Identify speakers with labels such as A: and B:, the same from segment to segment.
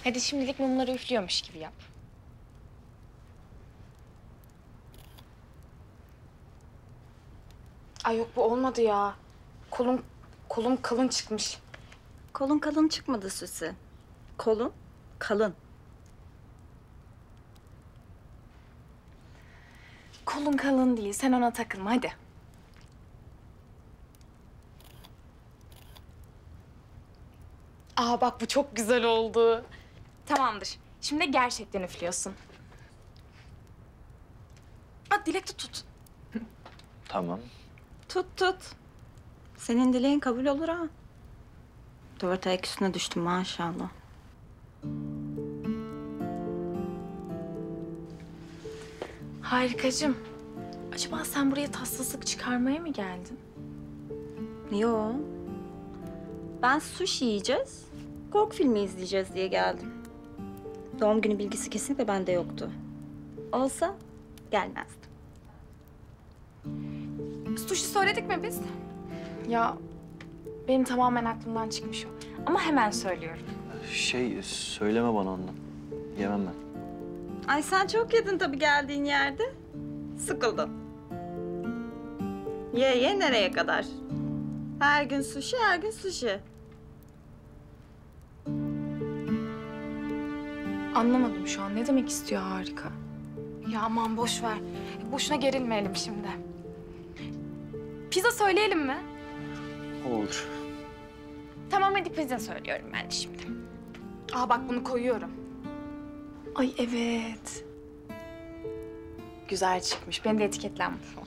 A: Hadi şimdilik mumları üflüyormuş gibi yap.
B: Ay yok bu olmadı ya. Kolum kalın çıkmış.
C: Kolun kalın çıkmadı Süsi. Kolun kalın.
A: Kolun kalın değil, sen ona takılma hadi. Aa bak bu çok güzel oldu. Tamamdır. Şimdi gerçekten üflüyorsun. Aa dilek de tut.
D: Tamam.
C: Tut. Senin dileğin kabul olur ha. Dört ayak üstüne düştüm maşallah.
A: Harikacığım. Acaba sen buraya tatsızlık çıkarmaya mı geldin?
C: Yo. Ben sushi yiyeceğiz, korku filmi izleyeceğiz diye geldim. Doğum günü bilgisi kesinlikle bende yoktu. Olsa gelmezdim.
A: Sushi söyledik mi biz? Ya benim tamamen aklımdan çıkmış o. Ama hemen söylüyorum.
D: Söyleme bana ondan. Yemem ben.
C: Ay sen çok yedin tabii geldiğin yerde. Sıkıldın. Ye nereye kadar? Her gün sushi, her gün sushi.
A: Anlamadım şu an. Ne demek istiyor harika? Ya aman boş ver. Boşuna gerilmeyelim şimdi. Pizza söyleyelim mi?
D: Olur.
A: Tamam hadi pizza söylüyorum ben de şimdi.
B: Aa bak bunu koyuyorum.
A: Ay evet. Güzel çıkmış. Beni de etiketlen bu.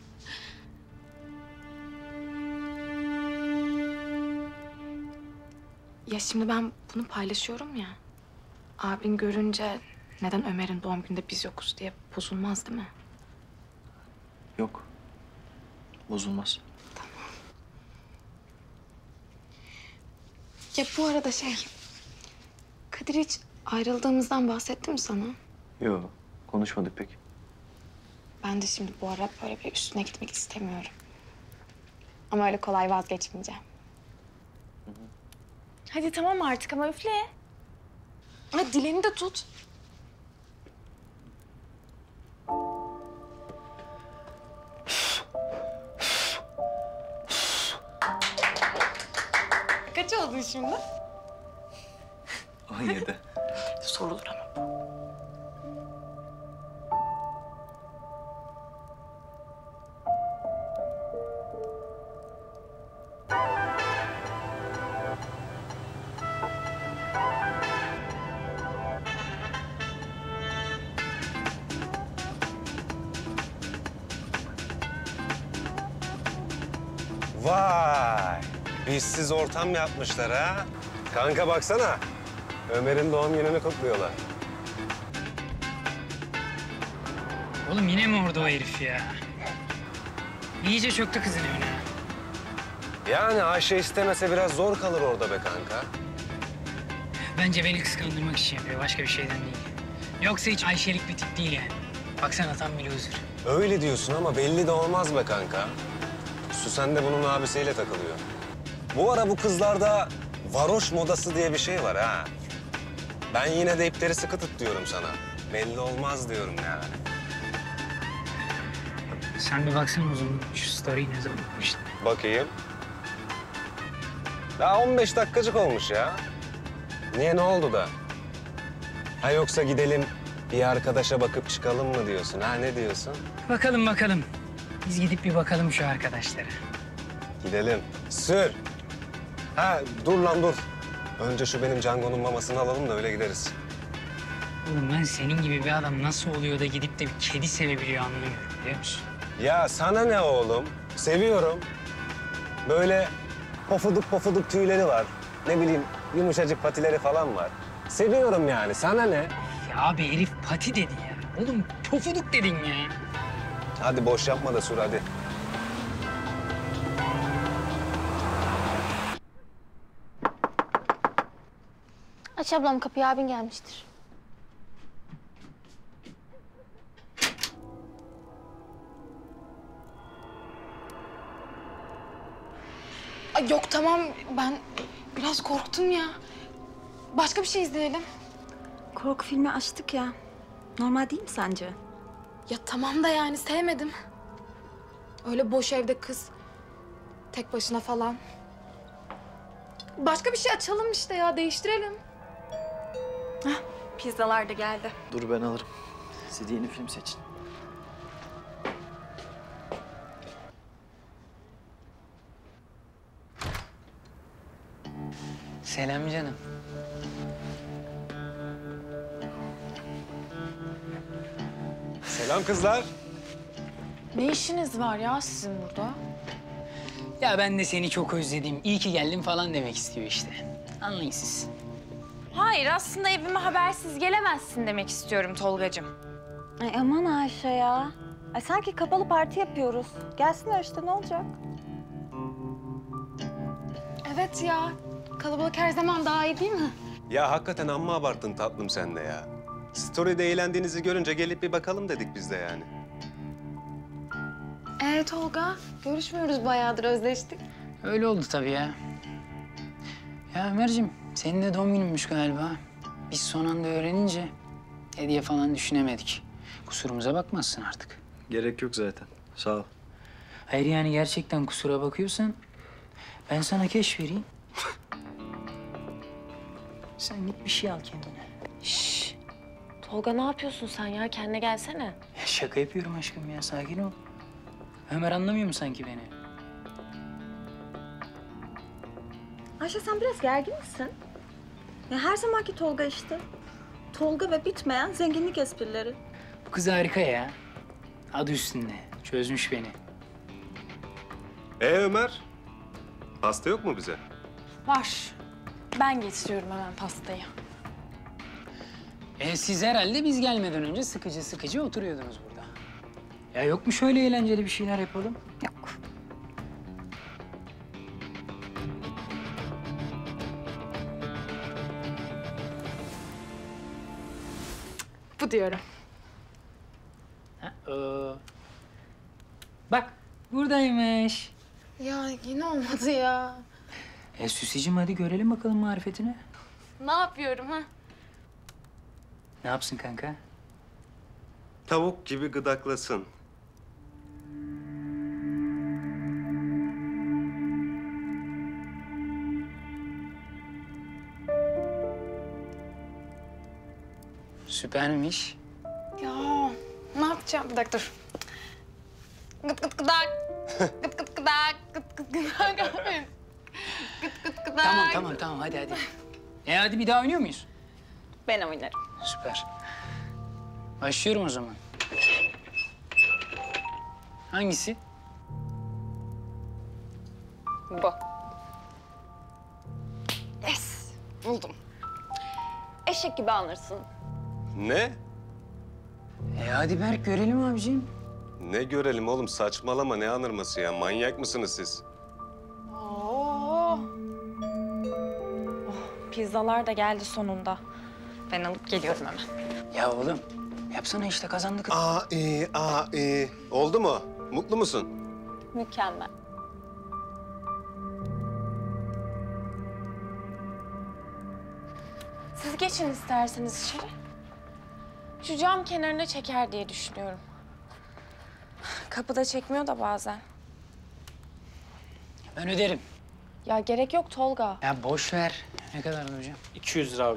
A: Ya şimdi ben bunu paylaşıyorum ya. Abin görünce neden Ömer'in doğum gününde biz yokuz diye bozulmaz değil mi?
D: Yok. Bozulmaz.
A: Ya bu arada Kadir hiç ayrıldığımızdan bahsetti mi sana?
D: Yok. Konuşmadık pek.
A: Ben de şimdi bu ara böyle bir üstüne gitmek istemiyorum. Ama öyle kolay vazgeçmeyeceğim. Hadi tamam artık ama üfle. Ha, dileni de tut. Kaç oldun şimdi?
D: 17.
A: Sorulur ama.
E: Vay! Bizsiz ortam yapmışlar ha. Kanka baksana. Ömer'in doğum gününü kutluyorlar.
F: Oğlum yine mi orada o herif ya? İyice çöktü kızın evine.
E: Yani Ayşe istemese biraz zor kalır orada be kanka.
F: Bence beni kıskandırmak için yapıyor. Başka bir şeyden değil. Yoksa hiç Ayşelik bir tip değil yani. Baksana tam bir loser.
E: Öyle diyorsun ama belli de olmaz be kanka. Süsen de bunun abisiyle takılıyor. Bu ara bu kızlarda varoş modası diye bir şey var ha. Ben yine de ipleri sıkı tut diyorum sana. Belli olmaz diyorum yani.
F: Sen bir baksana o zaman şu story'i ne zaman atmıştın?
E: Bakayım. Daha 15 dakikacık olmuş ya. Niye, ne oldu da? Ha yoksa gidelim bir arkadaşa bakıp çıkalım mı diyorsun? Ha ne diyorsun?
F: Bakalım. Biz gidip bir bakalım şu arkadaşlara.
E: Gidelim. Sür. Ha dur lan dur. Önce şu benim Django'nun mamasını alalım da öyle gideriz.
F: Oğlum ben senin gibi bir adam nasıl oluyor da gidip de bir kedi sevebiliyor anlamıyorum biliyor musun?
E: Ya sana ne oğlum? Seviyorum. Böyle pofuduk tüyleri var. Ne bileyim yumuşacık patileri falan var. Seviyorum yani. Sana ne?
F: Ya abi herif pati dedi ya. Oğlum pofuduk dedin ya.
E: Hadi boş yapma da sür hadi.
G: Aç ablam kapıyı, abin gelmiştir.
A: Ay yok tamam ben biraz korktum ya. Başka bir şey izleyelim.
C: korku filmi açtık ya. Normal değil mi sence?
B: Ya tamam da yani sevmedim. Öyle boş evde kız. Tek başına falan. Başka bir şey açalım işte ya, değiştirelim.
C: Pizzalar da geldi.
D: Dur ben alırım. Siz yeni film seçin.
F: Selam canım.
E: Selam kızlar.
B: Ne işiniz var ya sizin burada?
F: Ya ben de seni çok özledim. İyi ki geldin falan demek istiyor işte. Anlayın siz.
A: Hayır, aslında evime habersiz gelemezsin demek istiyorum Tolgacığım.
C: Ay aman Ayşe ya. Ay sanki kapalı parti yapıyoruz. Gelsinler işte ne olacak?
B: Evet ya. Kalabalık her zaman daha iyi değil mi?
E: Ya hakikaten amma abarttın tatlım sen de ya. Story'de eğlendiğinizi görünce gelip bir bakalım dedik biz de yani.
B: Tolga, görüşmüyoruz bayağıdır, özleştik.
F: Öyle oldu tabii ya. Ya Ömerciğim, senin de doğum gününmüş galiba. Biz son anda öğrenince hediye falan düşünemedik. Kusurumuza bakmazsın artık.
D: Gerek yok zaten. Sağ ol.
F: Hayır yani gerçekten kusura bakıyorsan ben sana keş vereyim. Sen git bir şey al kendine.
G: Tolga ne yapıyorsun sen ya? Kendine gelsene.
F: Ya şaka yapıyorum aşkım ya, sakin ol. Ömer anlamıyor mu sanki beni?
C: Ayşe sen biraz gergin misin? Ya her zamanki Tolga işte. Tolga ve bitmeyen zenginlik esprileri.
F: Bu kız harika ya. Adı üstünde. Çözmüş beni.
E: Ömer, pasta yok mu bize?
B: Var. Ben getiriyorum hemen pastayı.
F: Siz herhalde biz gelmeden önce sıkıcı sıkıcı oturuyordunuz burada. Ya yok mu şöyle eğlenceli bir şeyler yapalım?
C: Yok.
B: Bu diyorum.
F: Ha, bak buradaymış.
B: Ya yine olmadı ya.
F: Süsicim hadi görelim bakalım marifetini.
B: Ne yapıyorum ha?
F: Ne yapsın kanka?
E: Tavuk gibi gıdaklasın.
F: Süpermiş.
B: Ya ne yapacağım? Bir dakika dur. Gıt gıt gıdak. Gıt gıt gıdak. Gıt gıt gıdak. Gıt gıt gıdak.
F: Tamam hadi. Hadi bir daha oynuyor muyuz?
C: Ben oynarım.
F: Süper. Başlıyorum o zaman. Hangisi?
C: Bu.
B: Yes. Buldum.
C: Eşek gibi anırsın.
E: Ne?
F: Hadi Berk görelim abiciğim.
E: Ne görelim oğlum, saçmalama, ne anırması ya? Manyak mısınız siz?
B: Oo.
A: Pizzalar da geldi sonunda. Ben alıp geliyorum hemen.
F: Ya oğlum yapsana işte kazandık.
E: Oldu mu? Mutlu musun?
C: Mükemmel.
A: Siz geçin isterseniz içeri. Şu cam kenarına çeker diye düşünüyorum. Kapıda çekmiyor da bazen.
F: Ben öderim.
A: Ya gerek yok Tolga.
F: Ya boş ver. Ne kadar hocam?
H: 200 lira abi.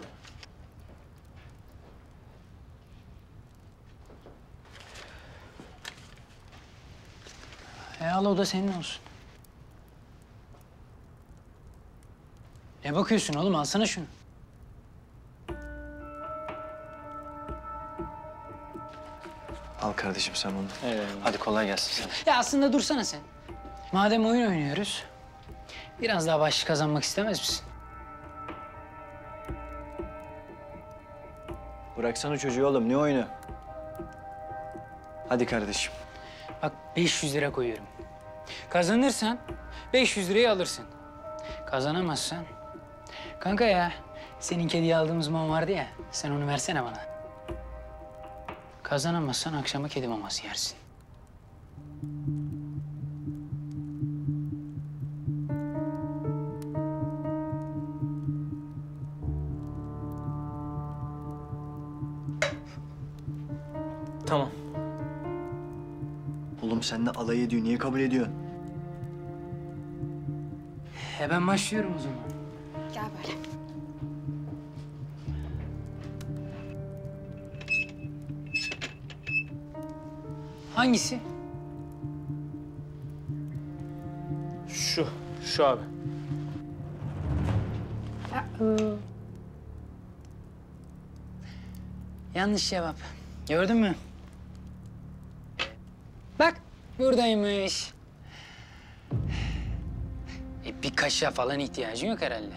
F: Al o da senin olsun. Ne bakıyorsun oğlum? Alsana şunu.
D: Al kardeşim sen onu.
H: Eyvallah.
D: Hadi kolay gelsin sana.
F: Ya aslında dursana sen. Madem oyun oynuyoruz, biraz daha başlık kazanmak istemez misin?
D: Bıraksana çocuğu oğlum. Ne oyunu? Hadi kardeşim.
F: Bak 500 lira koyuyorum. Kazanırsan 500 lirayı alırsın. Kazanamazsan... Kanka ya, senin kediye aldığımız mama vardı ya, sen onu versene bana. Kazanamazsan akşama kedi maması yersin.
H: Tamam.
D: Oğlum sen de alay ediyor. Niye kabul ediyorsun?
F: Ben başlıyorum o zaman.
B: Gel böyle.
F: Hangisi?
H: Şu abi.
F: Yanlış cevap. Gördün mü? Bak buradaymış. Bir kaşığa falan ihtiyacın yok herhalde.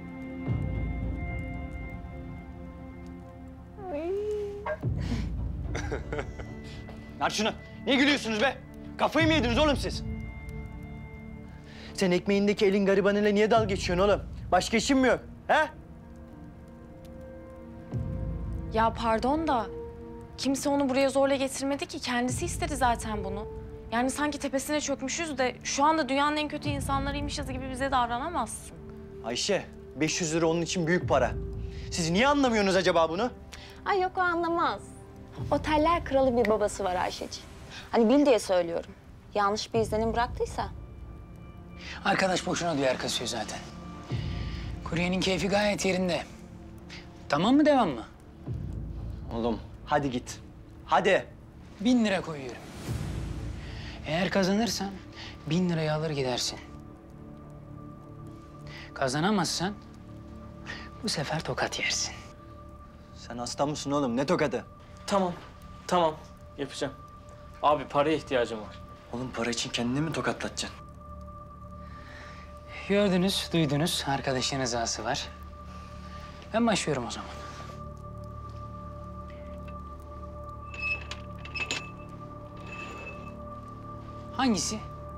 I: Ver şunu. Niye gülüyorsunuz be? Kafayı mı yediniz oğlum siz? Sen ekmeğindeki elin garibanıyla niye dalga geçiyorsun oğlum? Başka işin mi yok? He?
G: Ya pardon da kimse onu buraya zorla getirmedi ki. Kendisi istedi zaten bunu. Yani sanki tepesine çökmüşüz de şu anda dünyanın en kötü insanlarıymışız gibi bize davranamazsın.
I: Ayşe, 500 lira onun için büyük para. Siz niye anlamıyorsunuz acaba bunu?
C: Ay yok o anlamaz. Oteller kralı bir babası var Ayşeciğim. Hani bil diye söylüyorum. Yanlış bir izlenim bıraktıysa.
F: Arkadaş boşuna duyar kasıyor zaten. Kuryenin keyfi gayet yerinde. Tamam mı devam mı?
I: Oğlum, hadi git. Hadi.
F: 1000 lira koyuyorum. Eğer kazanırsan 1000 lirayı alır gidersin. Kazanamazsan bu sefer tokat yersin.
I: Sen hasta mısın oğlum? Ne tokadı?
H: Tamam. Yapacağım. Abi paraya ihtiyacım var.
I: Oğlum para için kendini mi tokatlatacaksın?
F: Gördünüz, duydunuz. Arkadaşın rızası var. Ben başlıyorum o zaman. Hangisi?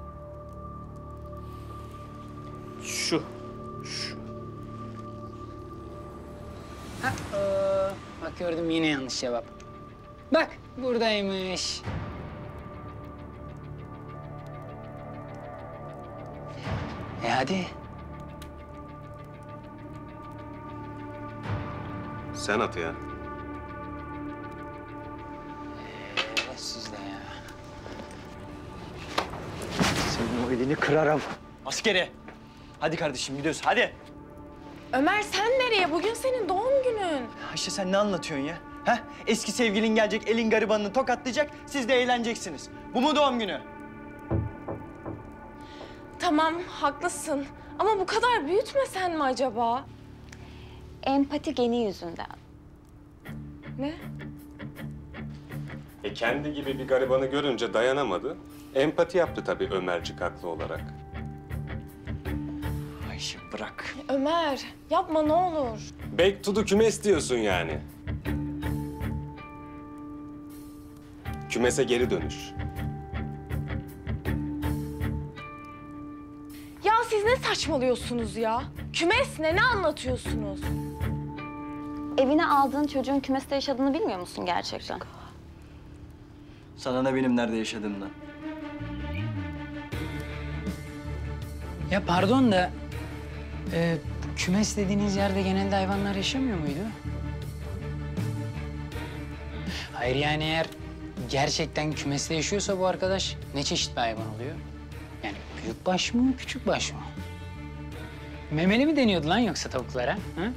H: Şu.
F: Bak gördüm yine yanlış cevap. Bak buradaymış. Hadi.
E: Sen at ya.
F: Siz de ya.
I: Senin o elini kırarım. Askeri. Hadi kardeşim gidiyoruz hadi.
G: Ömer sen nereye? Bugün senin doğum günün.
I: Ayşe sen ne anlatıyorsun ya? Ha? Eski sevgilin gelecek, elin garibanını tokatlayacak, siz de eğleneceksiniz. Bu mu doğum günü?
G: Tamam haklısın. Ama bu kadar büyütmesen mi acaba?
C: Empati geni yüzünden.
G: Ne?
E: Kendi gibi bir garibanı görünce dayanamadı. Empati yaptı tabii Ömercik haklı olarak.
I: Ayşe bırak.
G: Ömer yapma ne olur.
E: Back to the kümes diyorsun yani. Kümese geri dönüş.
G: Ya siz ne saçmalıyorsunuz ya? Kümes ne anlatıyorsunuz?
C: Evine aldığın çocuğun kümeste yaşadığını bilmiyor musun gerçekten?
I: Sana ne benim nerede yaşadığımdan?
F: Ya pardon da kümes dediğiniz yerde genelde hayvanlar yaşamıyor muydu? Hayır yani eğer gerçekten kümeste yaşıyorsa bu arkadaş ne çeşit bir hayvan oluyor? Yani büyükbaş mı, küçükbaş mı? Memeli mi deniyordu lan yoksa tavuklara? Ha?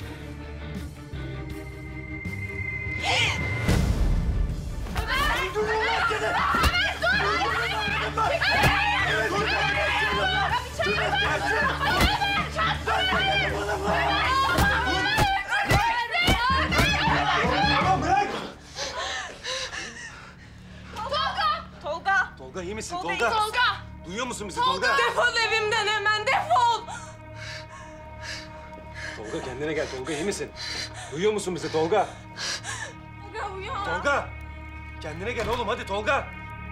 E: Tolga iyi misin Tolga? Duyuyor musun bizi Tolga?
G: Defol evimden hemen defol.
E: Tolga kendine gel Tolga iyi misin? Duyuyor musun bizi Tolga?
G: Tolga uyan.
E: Tolga! Kendine gel oğlum hadi Tolga!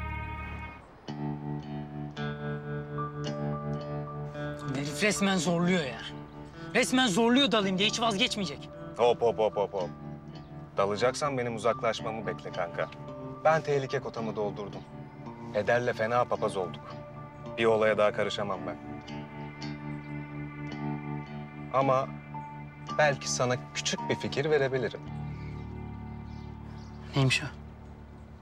F: Herif resmen zorluyor ya. Resmen zorluyor dalayım diye hiç vazgeçmeyecek.
E: Hop. Dalacaksan benim uzaklaşmamı bekle kanka. Ben tehlike kotamı doldurdum. Eder'le fena papaz olduk. Bir olaya daha karışamam ben. Ama belki sana küçük bir fikir verebilirim.
F: Neymiş o?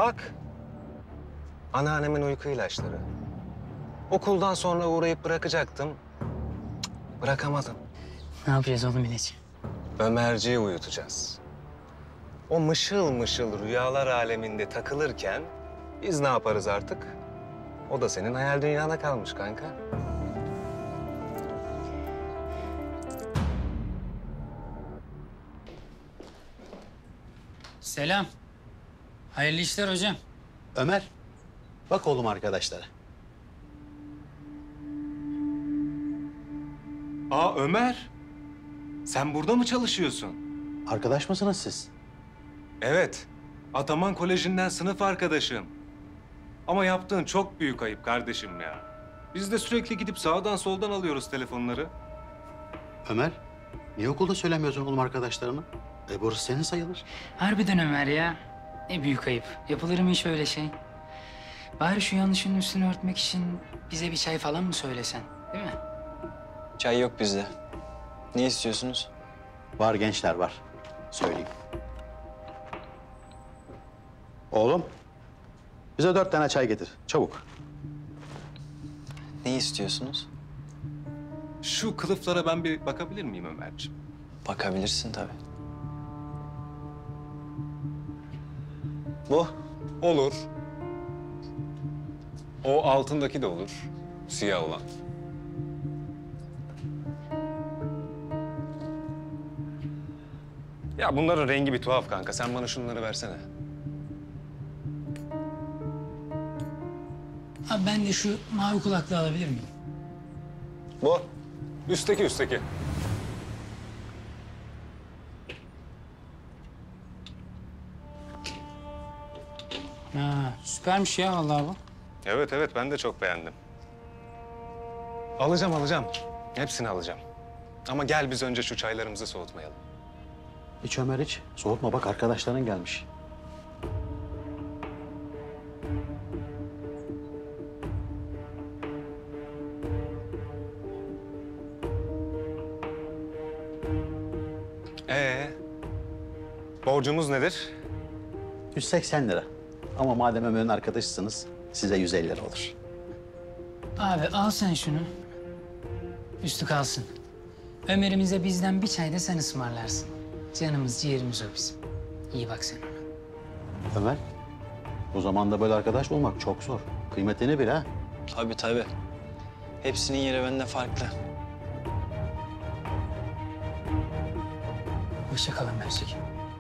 E: Bak. Anneannemin uyku ilaçları. Okuldan sonra uğrayıp bırakacaktım. Cık, bırakamadım.
F: Ne yapacağız oğlum İleç?
E: Ömerciği uyutacağız. O mışıl mışıl rüyalar aleminde takılırken biz ne yaparız artık? O da senin hayal dünyana kalmış kanka.
F: Selam. Hayırlı işler hocam.
J: Ömer, bak oğlum arkadaşlara.
E: Aa Ömer, sen burada mı çalışıyorsun?
J: Arkadaş mısınız siz?
E: Evet, Ataman Koleji'nden sınıf arkadaşım. Ama yaptığın çok büyük ayıp kardeşim ya. Biz de sürekli gidip sağdan soldan alıyoruz telefonları.
J: Ömer, niye okulda söylemiyorsun oğlum arkadaşlarına? Burası senin sayılır.
F: Harbiden Ömer ya. Ne büyük ayıp. Yapılır mı hiç öyle şey? Bari şu yanlışın üstünü örtmek için bize bir çay falan mı söylesen, değil mi?
D: Çay yok bizde. Ne istiyorsunuz?
J: Var gençler var. Söyleyeyim. Oğlum, bize 4 tane çay getir. Çabuk.
D: Ne istiyorsunuz?
E: Şu kılıflara ben bir bakabilir miyim Ömerciğim?
D: Bakabilirsin tabii. Bu.
E: Olur. O altındaki de olur. Siyah olan. Ya bunların rengi bir tuhaf kanka. Sen bana şunları versene.
F: Abi ben de şu mavi kulaklığı alabilir miyim?
E: Bu. Üstteki.
F: Ha, süpermiş ya vallahi bu.
E: Evet ben de çok beğendim. Alacağım. Hepsini alacağım. Ama gel biz önce şu çaylarımızı soğutmayalım.
J: İç Ömer iç. Soğutma bak arkadaşların gelmiş.
E: Borcumuz nedir?
J: 180 lira. Ama madem Ömer'in arkadaşısınız, size 150 lira olur.
F: Abi al sen şunu. Üstü kalsın. Ömer'imize bizden bir çay da sen ısmarlarsın. Canımız ciğerimiz o bizim. İyi bak sen ona.
J: Ömer, o zaman da böyle arkadaş bulmak çok zor. Kıymetini bil ha.
D: Tabii. Hepsinin yeri bende farklı.
F: Hoşça kalın Mercek.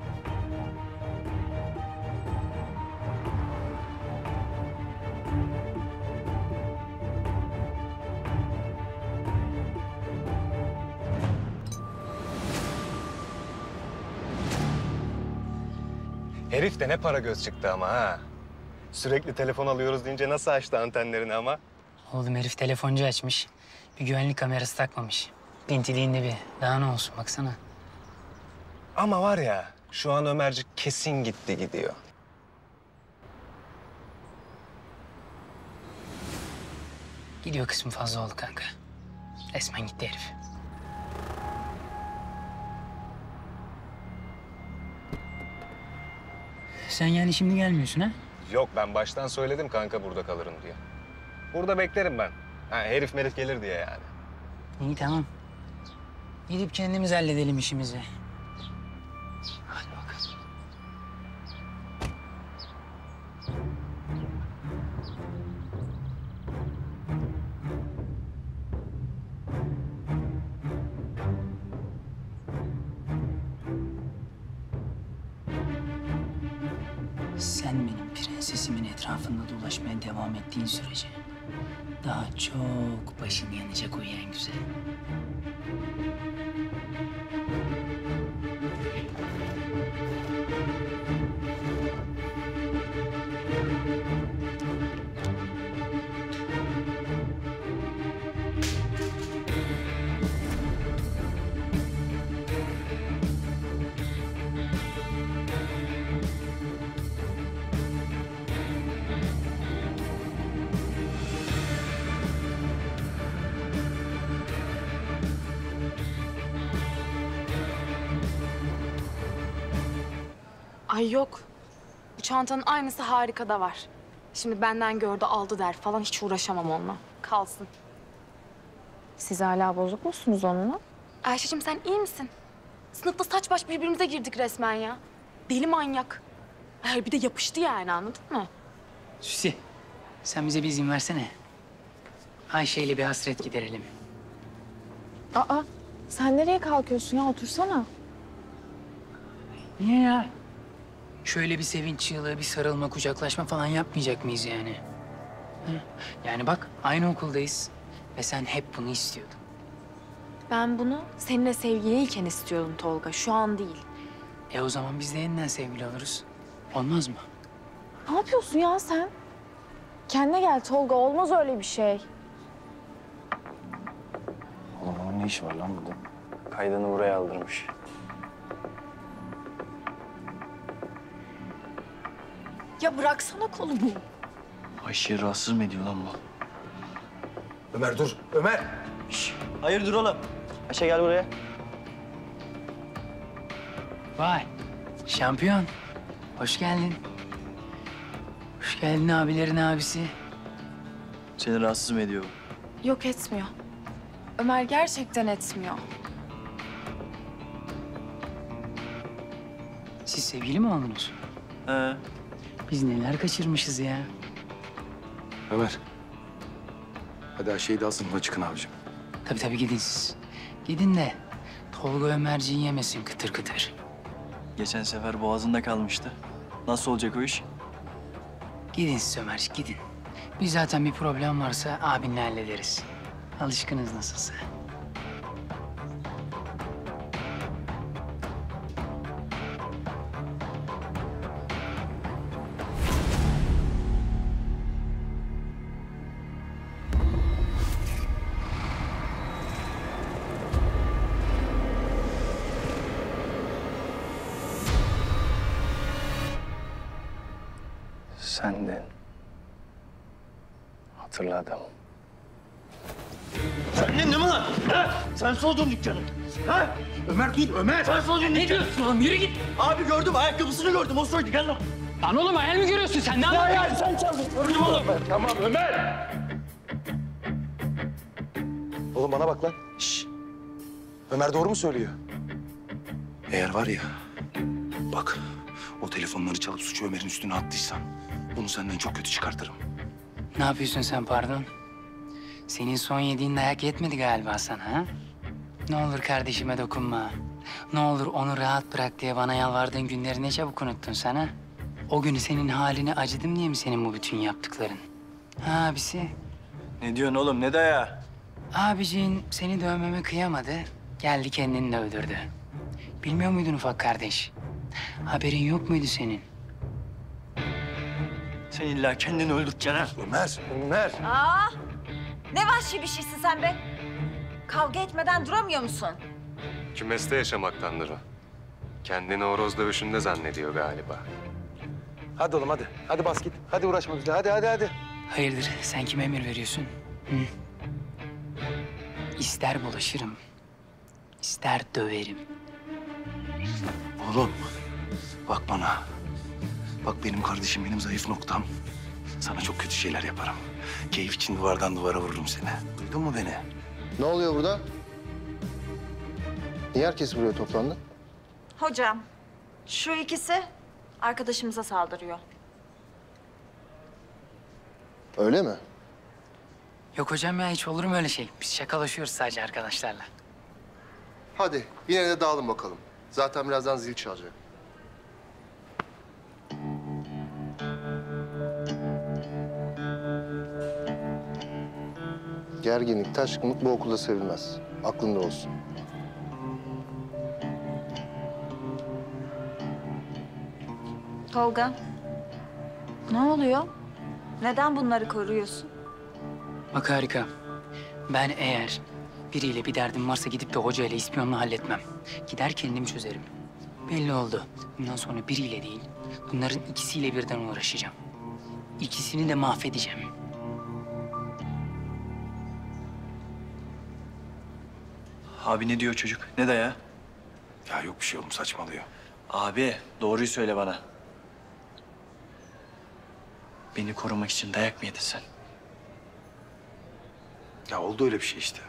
E: Herif de ne para göz çıktı ama ha. Sürekli telefon alıyoruz deyince nasıl açtı antenlerini ama?
F: Oğlum herif telefoncu açmış. Bir güvenlik kamerası takmamış. Pintiliğinde bir. Daha ne olsun baksana.
E: Ama var ya şu an Ömercik kesin gidiyor.
F: Gidiyor kısmı fazla oldu kanka. Resmen gitti herif. Sen yani şimdi gelmiyorsun ha?
E: Yok ben baştan söyledim kanka burada kalırım diye. Burada beklerim ben. Ha, herif merif gelir diye yani.
F: İyi tamam. Gidip kendimiz halledelim işimizi. Hadi bakalım. Sen benim prensesimin etrafında dolaşmaya devam ettiğin sürece daha çok başın yanacak uyuyan güzel.
A: Ay yok. Bu çantanın aynısı Harika'da var. Şimdi benden gördü aldı der falan, hiç uğraşamam onunla. Kalsın.
G: Siz hala bozuk musunuz onunla?
A: Ayşe'cim sen iyi misin? Sınıfta saç baş birbirimize girdik resmen ya. Deli manyak. Ay bir de yapıştı yani, anladın mı?
F: Süsi, sen bize bir izin versene. Ayşe ile bir hasret giderelim.
G: Aa, sen nereye kalkıyorsun ya? Otursana.
F: Niye ya? Şöyle bir sevinç çığlığı, bir sarılma, kucaklaşma falan yapmayacak mıyız yani? Hı? Yani bak, aynı okuldayız ve sen hep bunu istiyordun.
G: Ben bunu seninle sevgiliyken istiyordum Tolga. Şu an değil.
F: O zaman biz de yeniden sevgili oluruz. Olmaz mı?
G: Ne yapıyorsun ya sen? Kendine gel Tolga. Olmaz öyle bir şey.
D: Oğlum onun ne işi var lan burada? Kaydını buraya aldırmış.
C: Ya bıraksana kolumu.
D: Ayşe'yi rahatsız mı ediyor lan bu?
I: Ömer dur, Ömer. Hayırdır oğlum? Ayşe gel buraya.
F: Vay, şampiyon. Hoş geldin. Hoş geldin abilerin abisi.
D: Seni rahatsız mı ediyor?
G: Yok, etmiyor. Ömer gerçekten etmiyor.
F: Siz sevgili mi oldunuz?
D: He.
F: Biz neler kaçırmışız ya.
K: Ömer. Hadi Ayşe'yi de al sınıfa çıkın abicim.
F: Tabii gidin siz. Gidin de Tolga Ömerciğin yemesin kıtır kıtır.
D: Geçen sefer boğazında kalmıştı. Nasıl olacak o iş?
F: Gidin siz Ömerciğim, gidin. Biz zaten bir problem varsa abinle hallederiz. Alışkınız nasılsa.
D: Sendin. Hatırladım.
I: Sendin değil mi lan? Ha? Sen soldun dükkanı. Ha? Ömer dur, Ömer. Sen soldun
F: Ne diyorsun oğlum? Yürü git.
I: Abi gördüm, ayakkabısını gördüm. O soydu, gel lan.
F: Lan oğlum hayal mi görüyorsun sen? Ne yapıyorsun?
I: Sen çaldın. Gördüm oğlum.
K: Tamam Ömer. Oğlum bana bak lan. Şş. Ömer doğru mu söylüyor? Eğer var ya, bak o telefonları çalıp suçu Ömer'in üstüne attıysan bunu senden çok kötü çıkartırım.
F: Ne yapıyorsun sen pardon? Senin son yediğin dayak yetmedi galiba sana ha? Ne olur kardeşime dokunma. Ne olur onu rahat bırak diye bana yalvardığın günleri ne çabuk unuttun sen ha? O günü senin haline acıdım diye mi senin bu bütün yaptıkların? Ha abisi?
D: Ne diyorsun oğlum? Ne dayağı?
F: Abiciğin seni dövmeme kıyamadı. Geldi kendini de öldürdü. Bilmiyor muydun ufak kardeş? Haberin yok muydu senin?
I: Sen illa kendini öldüreceksin ha.
K: Ömer.
C: Aa, ne vahşi bir şeysin sen be. Kavga etmeden duramıyor musun?
E: Kümeste yaşamaktandır o. Kendini horoz dövüşünde zannediyor galiba.
K: Hadi oğlum hadi. Hadi bas git. Hadi uğraşma bizle. Hadi.
F: Hayırdır sen kime emir veriyorsun? Hı? İster bulaşırım, ister döverim.
K: Oğlum bak bana. Bak benim kardeşim, benim zayıf noktam. Sana çok kötü şeyler yaparım. Keyif için duvardan duvara vururum seni. Duydun mu beni?
L: Ne oluyor burada? Niye herkes buraya toplandı?
C: Hocam, şu ikisi arkadaşımıza saldırıyor.
L: Öyle mi?
F: Yok hocam ya hiç olur mu öyle şey? Biz şakalaşıyoruz sadece arkadaşlarla.
L: Hadi yine de dağılın bakalım. Zaten birazdan zil çalacak. Gerginlik, taşkınlık bu okulda sevilmez. Aklında olsun.
C: Tolga, ne oluyor? Neden bunları koruyorsun?
F: Bak harika. Ben eğer biriyle bir derdim varsa gidip de hocayla ispiyonla halletmem. Gider kendim çözerim. Belli oldu. Bundan sonra biriyle değil, bunların ikisiyle birden uğraşacağım. İkisini de mahvedeceğim.
D: Abi ne diyor çocuk? Ne dayağı?
K: Ya yok bir şey oğlum, saçmalıyor.
D: Abi doğruyu söyle bana.
I: Beni korumak için dayak mı yedin sen?
K: Ya oldu öyle bir şey işte.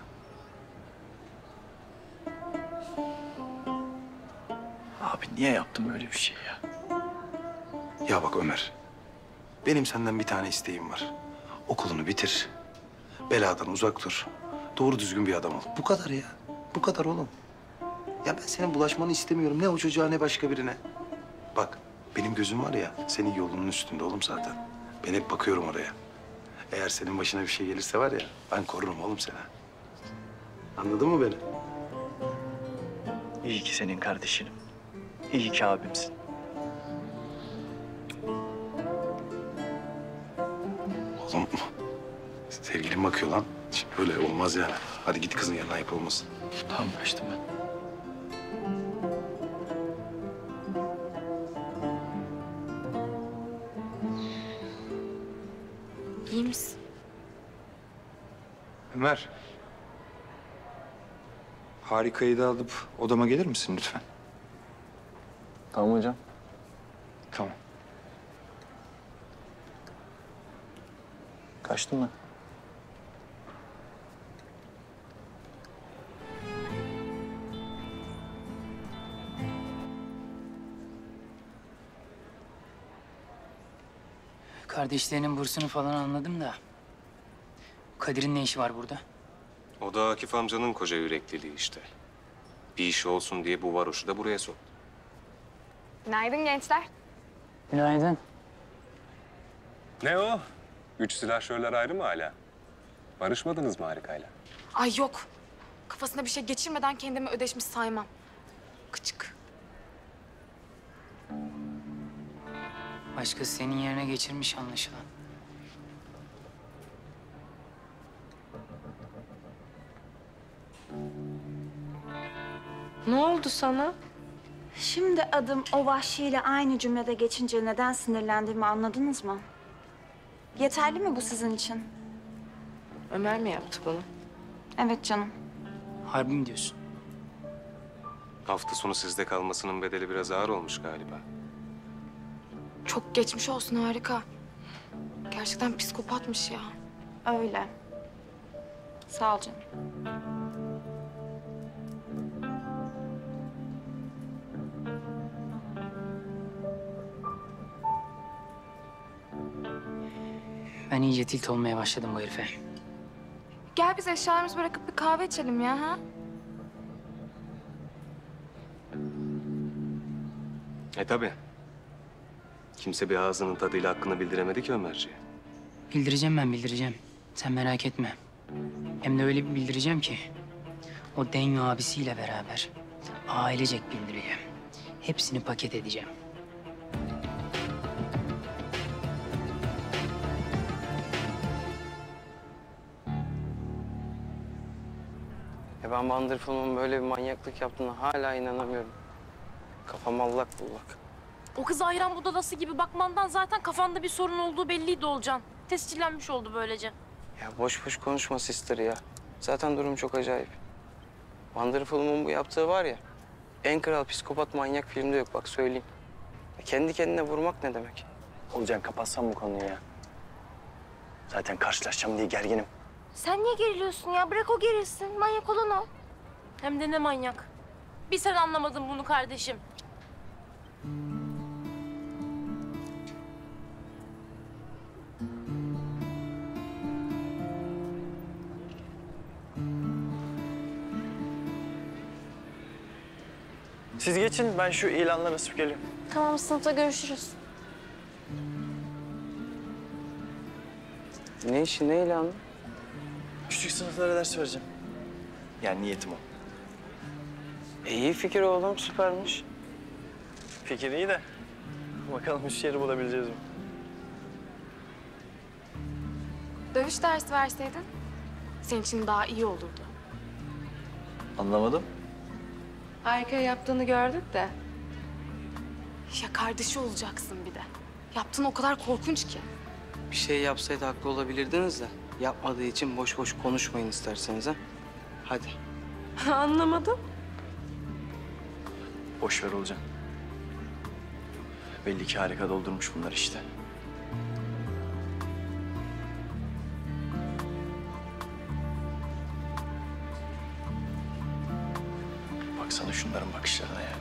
I: Abi niye yaptım böyle bir şey ya?
K: Ya bak Ömer, benim senden bir tane isteğim var. Okulunu bitir, beladan uzak dur, doğru düzgün bir adam ol. Bu kadar ya, bu kadar oğlum. Ya ben senin bulaşmanı istemiyorum. Ne o çocuğa ne başka birine. Bak, benim gözüm var ya, senin yolunun üstünde oğlum zaten. Ben hep bakıyorum oraya. Eğer senin başına bir şey gelirse var ya, ben korurum oğlum seni. Anladın mı beni?
I: İyi ki senin kardeşinim. İyi ki abimsin.
K: Oğlum, sevgilim bakıyor lan. Şimdi böyle olmaz yani. Hadi git kızın yanına, ayıp olmasın.
I: Tamam, kaçtım ben.
A: İyi misin?
M: Ömer. Harikayı da alıp odama gelir misin lütfen?
D: Tamam hocam.
M: Tamam.
D: Kaçtın mı?
F: Kardeşlerinin bursunu falan anladım da... Kadir'in ne işi var burada?
E: O da Akif amcanın koca yürekliliği işte. Bir işi olsun diye bu varoşu da buraya soktu.
B: Günaydın gençler.
F: Günaydın.
E: Ne o? Üç silahşörler ayrı mı hala? Barışmadınız mı Harika'yla?
A: Ay yok. Kafasına bir şey geçirmeden kendimi ödeşmiş saymam. Gıcık.
F: Başkası senin yerine geçirmiş anlaşılan.
C: Ne oldu sana? Şimdi adım o vahşiyle aynı cümlede geçince neden sinirlendiğimi anladınız mı? Yeterli mi bu sizin için?
N: Ömer mi yaptı bunu?
C: Evet canım.
F: Harbi mi diyorsun?
E: Hafta sonu sizde kalmasının bedeli biraz ağır olmuş galiba.
A: Çok geçmiş olsun Harika. Gerçekten psikopatmış ya.
C: Öyle. Sağ ol canım.
F: Ben iyice tilt olmaya başladım bu herife.
A: Gel biz eşyalarımızı bırakıp bir kahve içelim ya ha?
E: Tabii. Kimse bir ağzının tadıyla hakkını bildiremedi ki Ömerciğe.
F: Bildireceğim ben, bildireceğim. Sen merak etme. Hem de öyle bir bildireceğim ki... ...o Denyo abisiyle beraber ailecek bildireceğim. Hepsini paket edeceğim.
H: Ya ben Wonderful'un böyle bir manyaklık yaptığına hala inanamıyorum. Kafam allak bullak.
G: O kız ayran budalası gibi bakmandan zaten kafanda bir sorun olduğu belliydi Olcan. Tescillenmiş oldu böylece.
H: Ya boş boş konuşma sister ya. Zaten durum çok acayip. Wonderful'un bu yaptığı var ya... ...en kral psikopat manyak filmde yok bak söyleyeyim. Ya kendi kendine vurmak ne demek?
I: Olcan kapatsan bu konuyu ya. Zaten karşılaşacağım diye gerginim.
G: Sen niye geriliyorsun ya? Bırak o gerilsin. Manyak olan o. Hem de ne manyak. Bir sen anlamadın bunu kardeşim.
I: Siz geçin, ben şu ilanları asıp geliyorum.
G: Tamam, sınıfta görüşürüz.
H: Ne işi, ne ilanı?
I: Küçük sınıflara ders vereceğim. Yani niyetim o.
H: İyi fikir oğlum, süpermiş.
I: Fikir iyi de bakalım iş yeri bulabileceğiz mi?
A: Dövüş dersi verseydin senin için daha iyi olurdu.
I: Anlamadım.
N: Harika yaptığını gördük de.
A: Ya kardeşi olacaksın bir de. Yaptığın o kadar korkunç ki.
H: Bir şey yapsaydı haklı olabilirdiniz de... ...yapmadığı için boş boş konuşmayın isterseniz ha. Hadi.
N: Anlamadım.
I: Boş ver Olcan. Belli ki harika doldurmuş bunlar işte.
D: Baksana şunların bakışlarına ya.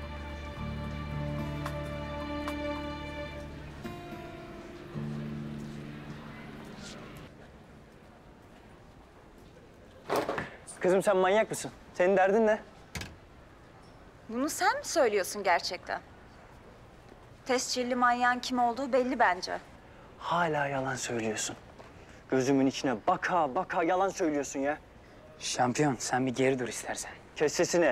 F: Kızım sen manyak mısın? Senin derdin ne?
C: Bunu sen mi söylüyorsun gerçekten? Tescilli manyağın kim olduğu belli bence.
F: Hala yalan söylüyorsun. Gözümün içine baka baka yalan söylüyorsun ya. Şampiyon, sen bir geri dur istersen. Kes sesini.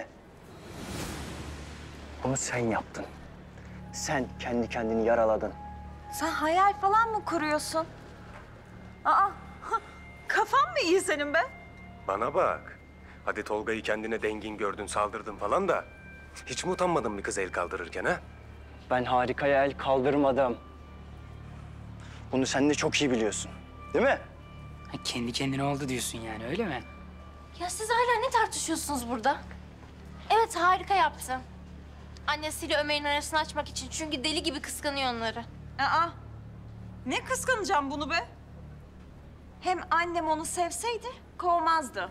F: Bunu sen yaptın. Sen kendi kendini yaraladın.
C: Sen hayal falan mı kuruyorsun? Aa, kafan mı iyi senin be?
E: Bana bak. Hadi Tolga'yı kendine dengin gördün, saldırdın falan da... Hiç mi utanmadın bir kız el kaldırırken ha?
F: Ben Harika'ya el kaldırmadım. Bunu sen de çok iyi biliyorsun. Değil mi? Ha, kendi kendine oldu diyorsun yani, öyle mi?
G: Ya siz hala ne tartışıyorsunuz burada? Evet, harika yaptı. Annesiyle Ömer'in arasını açmak için. Çünkü deli gibi kıskanıyor onları.
C: Aa, ne kıskanacağım bunu be? Hem annem onu sevseydi kovmazdı.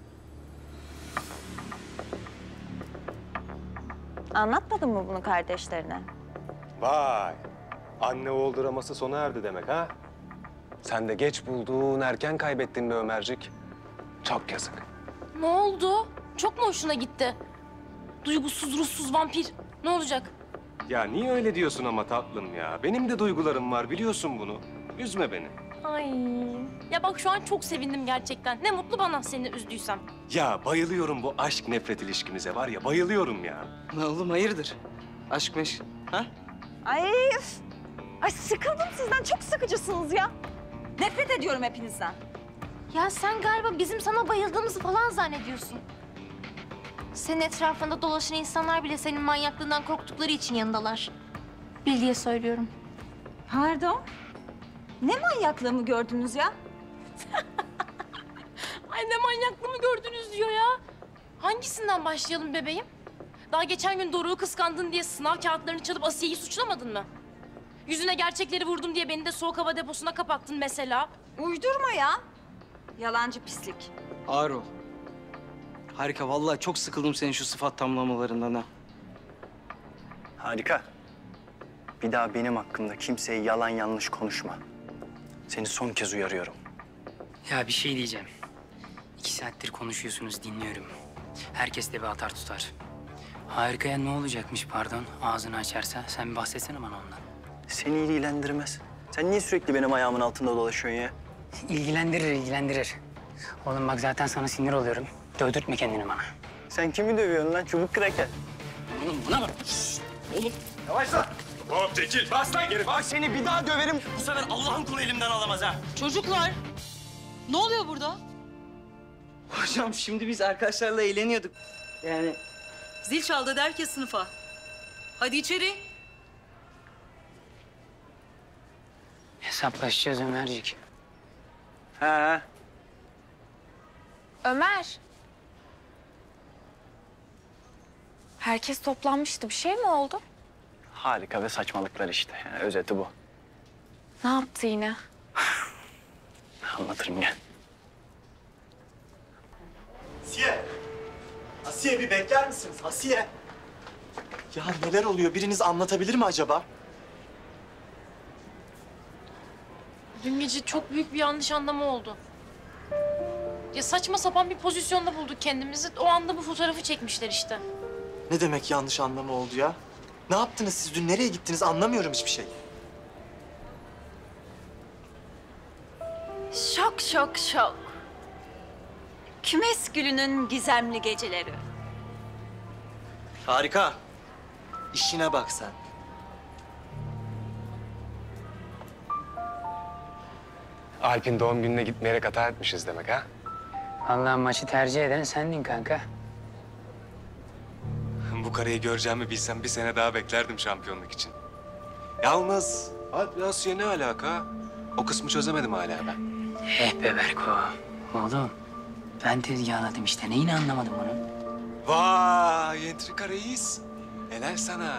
C: Anlatmadın mı bunu kardeşlerine?
E: Vay! Anne oğul draması sona erdi demek ha? Sen de geç buldun, erken kaybettin be Ömercik. Çok yazık.
G: Ne oldu? Çok mu hoşuna gitti? Duygusuz, ruhsuz vampir. Ne olacak?
E: Ya niye öyle diyorsun ama tatlım ya? Benim de duygularım var, biliyorsun bunu. Üzme beni.
G: Ay. Ya bak şu an çok sevindim gerçekten. Ne mutlu bana seni üzdüysem.
E: Ya bayılıyorum bu aşk nefret ilişkimize var ya, bayılıyorum ya.
H: Ne oğlum hayırdır? Aşk meşk, ha?
C: Ay, üf. Ay sıkıldım sizden. Çok sıkıcısınız ya. Nefret ediyorum hepinizden.
G: Ya sen galiba bizim sana bayıldığımızı falan zannediyorsun. Senin etrafında dolaşan insanlar bile senin manyaklığından korktukları için yanındalar. Bil diye söylüyorum.
C: Pardon? Ne manyaklığımı gördünüz ya?
G: Ay ne manyaklığımı gördünüz diyor ya. Hangisinden başlayalım bebeğim? Daha geçen gün Doruk'u kıskandın diye sınav kağıtlarını çalıp Asiye'yi suçlamadın mı? Yüzüne gerçekleri vurdum diye beni de soğuk hava deposuna kapattın mesela.
C: Uydurma ya. Yalancı pislik.
H: Ağır ol. Harika, vallahi çok sıkıldım senin şu sıfat tamlamalarından ha.
F: Harika. Bir daha benim hakkımda kimseye yalan yanlış konuşma. Seni son kez uyarıyorum.
O: Ya bir şey diyeceğim. 2 saattir konuşuyorsunuz, dinliyorum. Herkes de bir atar tutar. Harikaya ne olacakmış pardon, ağzını açarsa? Sen bir bahsetsene bana ondan.
F: Seni ilgilendirmez. Sen niye sürekli benim ayağımın altında dolaşıyorsun ya?
O: İlgilendirir, ilgilendirir. Oğlum bak zaten sana sinir oluyorum. Dövdürtme kendini bana.
F: Sen kimi dövüyorsun lan çubuk kraker?
O: Oğlum buna bak.
F: Oğlum
E: yavaş lan. Hop çekil, bas lan geri, bas.
F: seni bir daha döverim. Bu sefer Allah'ın kulu elimden alamaz ha.
P: Çocuklar, ne oluyor burada?
H: Hocam şimdi biz arkadaşlarla eğleniyorduk. Yani
P: Zil çaldı, hadi herkes sınıfa. Hadi içeri.
O: Hesaplaşacağız Ömercik.
F: Ha.
A: Ömer. Herkes toplanmıştı. Bir şey mi oldu?
F: Harika ve saçmalıklar işte. Yani özeti bu.
A: Ne yaptı yine?
F: Anlatırım gel.
I: Asiye! Asiye bir bekler misiniz? Asiye! Ya neler oluyor? Biriniz anlatabilir mi acaba?
G: Dün gece çok büyük bir yanlış anlama oldu. Ya saçma sapan bir pozisyonda bulduk kendimizi. O anda bu fotoğrafı çekmişler işte.
I: Ne demek yanlış anlama oldu ya? Ne yaptınız siz? Dün nereye gittiniz? Anlamıyorum hiçbir şey.
C: Şok şok şok. Kümes gülünün gizemli geceleri.
I: Harika. İşine bak sen.
E: Alp'in doğum gününe gitmeyerek hata etmişiz demek ha?
O: Vallahi maçı tercih eden sendin kanka.
E: Bu kareyi göreceğimi bilsem bir sene daha beklerdim şampiyonluk için. Yalnız Alp Asiye ne alaka? O kısmı çözemedim hala ben.
O: Be Berko. Oğlum ben tezgahladım işte. Neyini anlamadım bunun?
E: Vay entrika reis. Helal sana.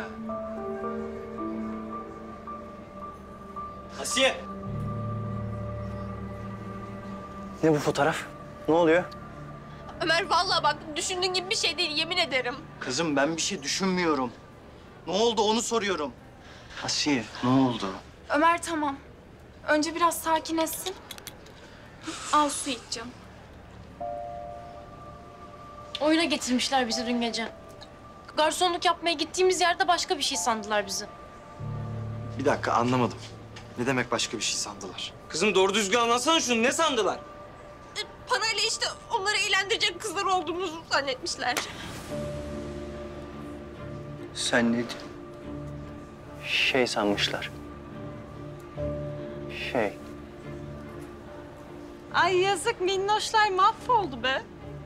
I: Asiye!
F: Ne bu fotoğraf? Ne oluyor?
N: Ömer vallahi bak düşündüğün gibi bir şey değil yemin ederim.
I: Kızım ben bir şey düşünmüyorum. Ne oldu onu soruyorum. Asiye ne oldu?
A: Ömer tamam. Önce biraz sakinleşsin. Al su iç canım.
G: Oyuna getirmişler bizi dün gece. Garsonluk yapmaya gittiğimiz yerde başka bir şey sandılar bizi.
Q: Bir dakika anlamadım. Ne demek başka bir şey sandılar?
H: Kızım doğru düzgün anlatsana şunu. Ne sandılar?
N: Parayla işte onları eğlendirecek kızlar olduğumuzu zannetmişler.
H: Sen ne Şey sanmışlar. Şey.
C: Ay yazık minnoşlar mahvoldu be.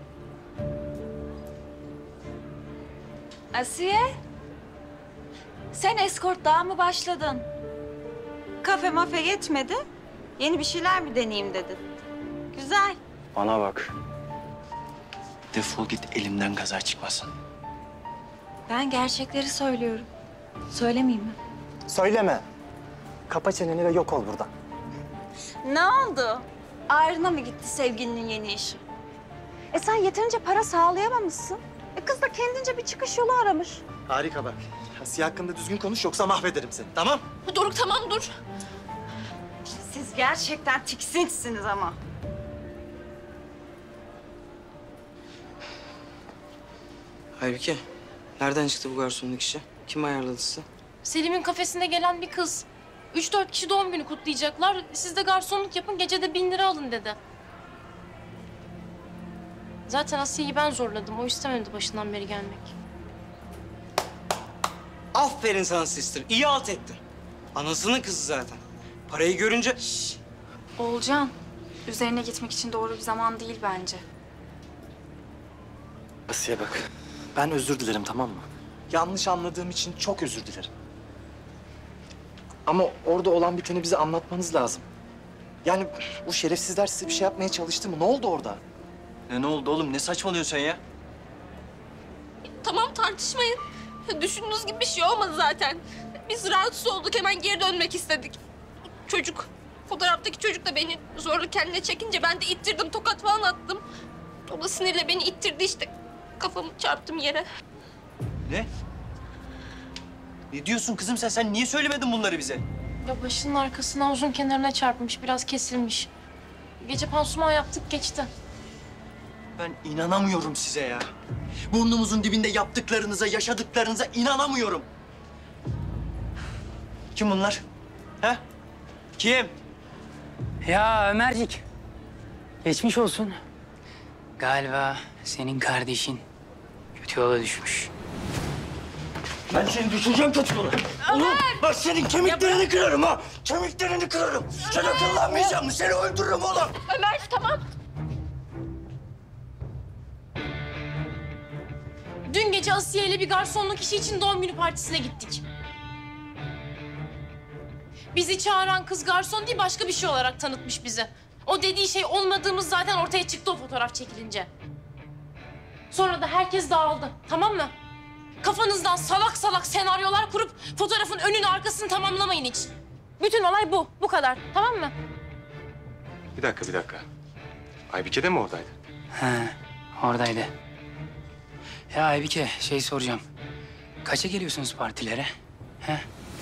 C: Asiye, sen eskortluğa mı başladın? Kafe mafe yetmedi, yeni bir şeyler mi deneyeyim dedin? Güzel.
H: Bana bak.
Q: Defol git elimden kaza çıkmasın.
C: Ben gerçekleri söylüyorum. Söylemeyeyim mi?
Q: Söyleme. Kapa çeneni ve yok ol buradan.
C: Ne oldu? Ağrına mı gitti sevgilinin yeni işi? Sen yeterince para sağlayamamışsın. Kız da kendince bir çıkış yolu aramış.
Q: Harika bak. Asiye hakkında düzgün konuş yoksa mahvederim seni, tamam?
N: Doruk tamam dur.
C: Siz gerçekten tiksinçsiniz ama.
H: Aybike, nereden çıktı bu garsonluk işi? Kim ayarladı size?
G: Selim'in kafesine gelen bir kız. 3-4 kişi doğum günü kutlayacaklar. Siz de garsonluk yapın, gecede 1000 lira alın dedi. Zaten Asiye'yi ben zorladım. O istemedi başından beri gelmek.
H: Aferin sana sister. İyi alt ettin. Anasının kızı zaten. Parayı görünce...
A: Oğulcan, üzerine gitmek için doğru bir zaman değil bence.
Q: Asiye bak, ben özür dilerim tamam mı? Yanlış anladığım için çok özür dilerim. Ama orada olan biteni bize anlatmanız lazım. Yani bu şerefsizler size bir şey yapmaya çalıştı mı? Ne oldu orada?
I: Ne oldu oğlum? Ne saçmalıyorsun sen ya?
N: Tamam tartışmayın. Düşündüğünüz gibi bir şey olmadı zaten. Biz rahatsız olduk hemen geri dönmek istedik. Çocuk, fotoğraftaki çocuk da beni zorla kendine çekince ben de ittirdim, tokat falan attım. O da sinirle beni ittirdi işte. Kafamı çarptım yere.
I: Ne? Ne diyorsun kızım sen? Sen niye söylemedin bunları bize?
G: Ya başının arkasına uzun kenarına çarpmış, biraz kesilmiş. Gece pansuman yaptık, geçti.
I: Ben inanamıyorum size ya. Burnumuzun dibinde yaptıklarınıza, yaşadıklarınıza inanamıyorum. Kim bunlar? He? Kim?
O: Ya Ömercik, geçmiş olsun. Galiba senin kardeşin kötü yola düşmüş.
I: Ben seni düşüreceğim kötü yola. Oğlum bak senin kemiklerini kırarım ha. Kemiklerini kırarım. Sen akıllanmayacak mısın? Seni öldürürüm oğlum.
N: Ömer tamam.
G: Dün gece Asiye ile bir garsonluk işi için doğum günü partisine gittik. Bizi çağıran kız garson değil, başka bir şey olarak tanıtmış bizi. O dediği şey olmadığımız zaten ortaya çıktı o fotoğraf çekilince. Sonra da herkes dağıldı, tamam mı? Kafanızdan salak salak senaryolar kurup fotoğrafın önünü arkasını tamamlamayın hiç. Bütün olay bu, bu kadar, tamam mı?
E: Bir dakika. Aybike de mi oradaydı?
O: Ha, oradaydı. Ya Aybike, şey soracağım. Kaça geliyorsunuz partilere? He?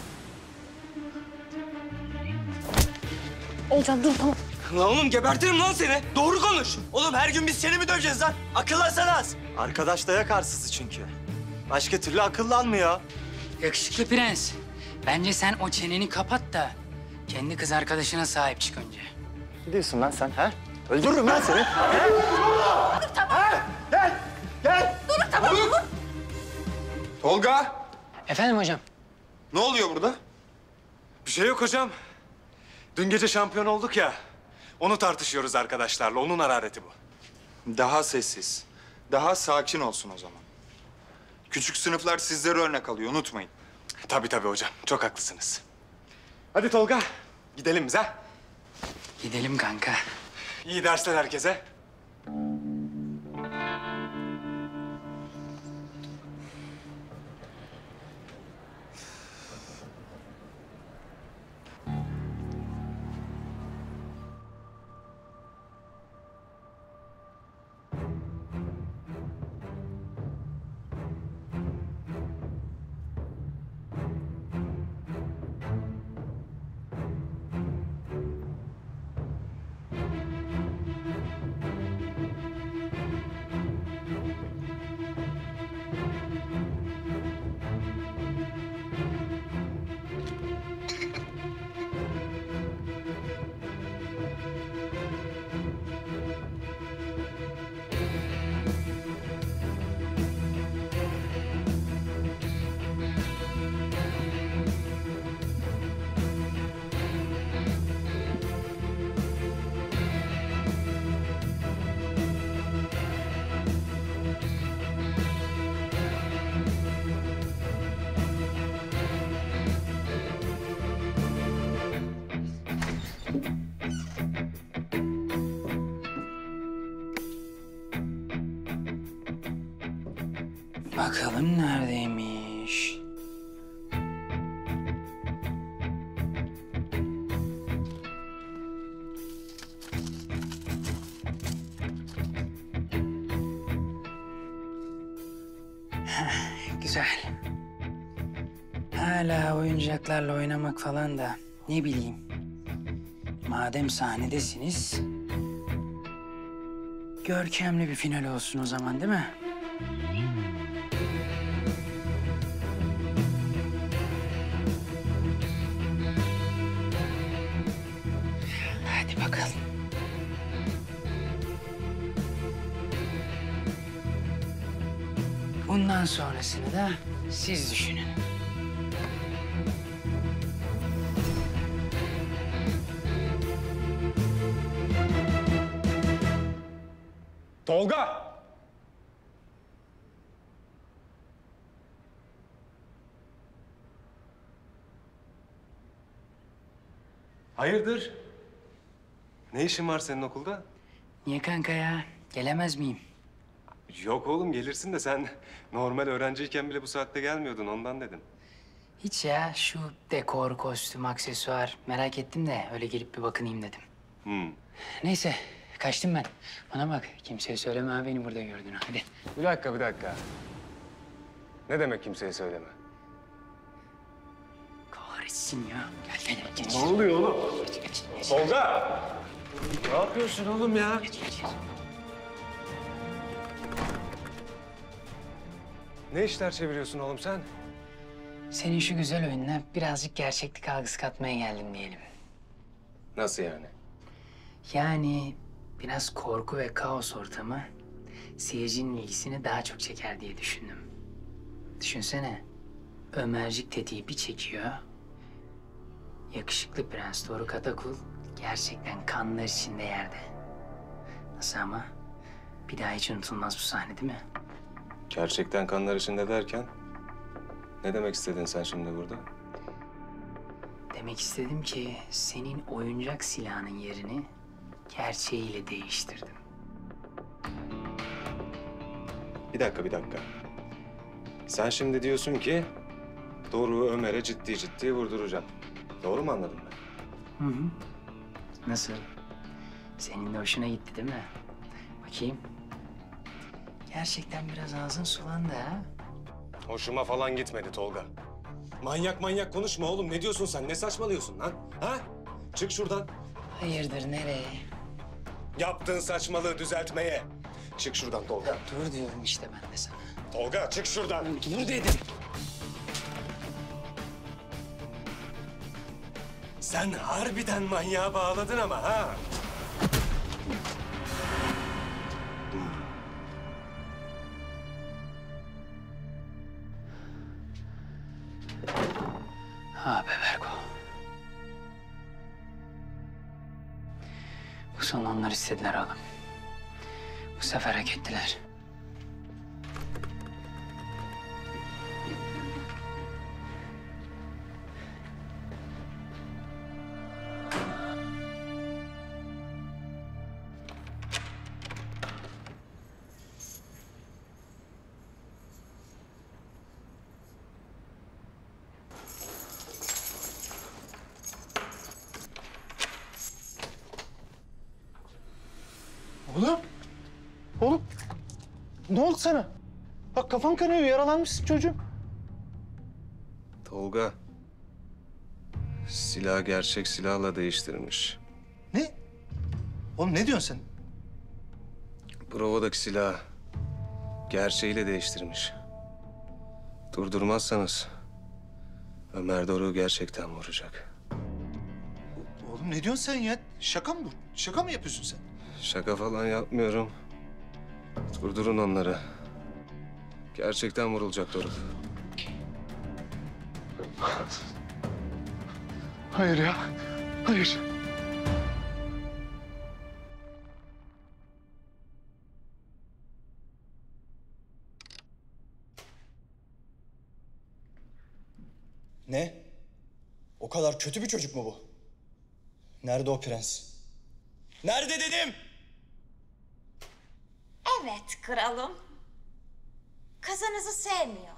G: Olcan dur, tamam.
I: Lan oğlum gebertirim lan seni. Doğru konuş. Oğlum her gün biz seni mi döveceğiz lan? Akıllansana az.
Q: Arkadaş dayak arsızı çünkü. Başka türlü akıllanmıyor.
O: Yakışıklı prens. Bence sen o çeneni kapat da kendi kız arkadaşına sahip çık önce.
Q: Ne diyorsun lan sen ha? Öldürürüm lan seni.
K: Gel.
N: Dur tamam dur.
K: Tolga.
O: Efendim hocam?
K: Ne oluyor burada?
E: Bir şey yok hocam. Dün gece şampiyon olduk ya. Onu tartışıyoruz arkadaşlarla. Onun harareti bu.
M: Daha sessiz, daha sakin olsun o zaman. Küçük sınıflar sizlere örnek alıyor, unutmayın.
E: Tabii hocam. Çok haklısınız. Hadi Tolga. Gidelim biz ha.
O: Gidelim kanka.
E: İyi dersler herkese.
O: Bakalım neredeymiş? Güzel. Hala oyuncaklarla oynamak falan da ne bileyim. Madem sahnedesiniz, görkemli bir final olsun o zaman değil mi? Hadi bakalım. Bundan sonrasını da siz düşünün.
E: Tolga! Hayırdır? Ne işin var senin okulda?
O: Niye kanka ya? Gelemez miyim?
E: Yok oğlum gelirsin de sen normal öğrenciyken bile bu saatte gelmiyordun ondan dedim.
O: Hiç ya, şu dekor, kostüm, aksesuar merak ettim de öyle gelip bir bakınayım dedim. Neyse, kaçtım ben. Bana bak, kimseye söyleme ha beni burada gördüğünü. Hadi.
E: Bir dakika. Ne demek kimseye söyleme?
O: Kahretsin ya. Gel. Geç.
E: Ne oluyor oğlum?
O: Geç.
E: Tolga! Ne yapıyorsun oğlum ya?
O: Geç.
E: Ne işler çeviriyorsun oğlum sen?
O: Senin şu güzel oyununa birazcık gerçeklik algısı katmaya geldim diyelim.
E: Nasıl yani?
O: Yani biraz korku ve kaos ortamı seyircinin ilgisini daha çok çeker diye düşündüm. Düşünsene, Ömercik tetiği bir çekiyor. Yakışıklı prens Doruk Atakul gerçekten kanlar içinde yerde. Nasıl ama? Bir daha hiç unutulmaz bu sahne değil mi?
E: Gerçekten kanlar içinde derken? Ne demek istedin sen şimdi burada?
O: Demek istedim ki senin oyuncak silahının yerini gerçeğiyle değiştirdim.
E: Bir dakika. Sen şimdi diyorsun ki Doruk'u Ömer'e ciddi vurduracağım. Doğru mu anladım ben?
O: Hı. Nasıl? Senin de hoşuna gitti değil mi? Bakayım. Gerçekten biraz ağzın sulandı ha?
E: Hoşuma falan gitmedi Tolga. Manyak konuşma oğlum. Ne diyorsun sen? Ne saçmalıyorsun lan? Ha? Çık şuradan.
O: Hayırdır nereye?
E: Yaptığın saçmalığı düzeltmeye. Çık şuradan Tolga.
O: Dur diyorum işte ben de sana.
E: Tolga çık şuradan.
O: Dur dedim.
E: Sen harbiden manyağa bağladın ama ha?
O: Ha be Berko. Bu son onlar istediler oğlum. Bu sefer hak ettiler.
I: Oğlum. Ne oldu sana? Bak kafan kanıyor, yaralanmışsın çocuğum.
E: Tolga. Silah gerçek silahla değiştirmiş.
I: Ne? Oğlum ne diyorsun sen?
E: Provadaki silahı gerçeğiyle değiştirmiş. Durdurmazsanız Ömer Doruk'u gerçekten vuracak.
I: Oğlum ne diyorsun sen ya? Şaka mı bu? Şaka mı yapıyorsun sen?
E: Şaka falan yapmıyorum. Durdurun onları. Gerçekten vurulacak Doruk.
K: Hayır ya. Hayır.
I: Ne? O kadar kötü bir çocuk mu bu? Nerede o prens? Nerede dedim?
C: Evet kralım. kızınızı sevmiyor.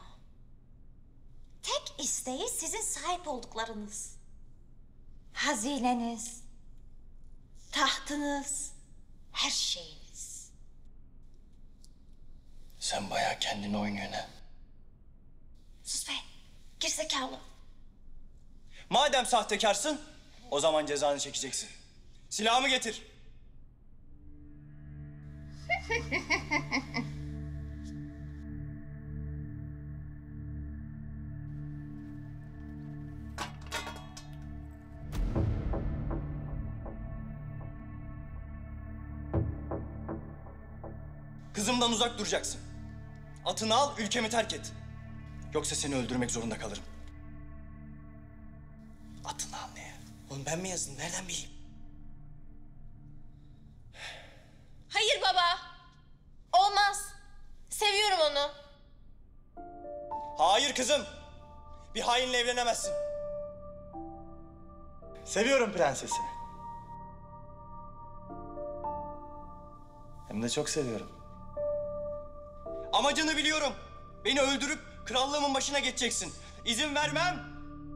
C: Tek isteği sizin sahip olduklarınız. Hazineniz, tahtınız, her şeyiniz.
I: Sen bayağı kendini oynuyorsun ha.
C: Sus be, gerizekalı.
I: Madem sahtekarsın, o zaman cezanı çekeceksin. Silahımı getir. Kızımdan uzak duracaksın. Atını al, ülkemi terk et. Yoksa seni öldürmek zorunda kalırım. Atını al ne ya? Oğlum ben mi yazdım? Nereden bileyim?
N: Hayır baba. Olmaz. Seviyorum onu.
I: Hayır kızım. Bir hainle evlenemezsin. Seviyorum prensesi. Hem de çok seviyorum. Amacını biliyorum. Beni öldürüp krallığımın başına geçeceksin. İzin vermem.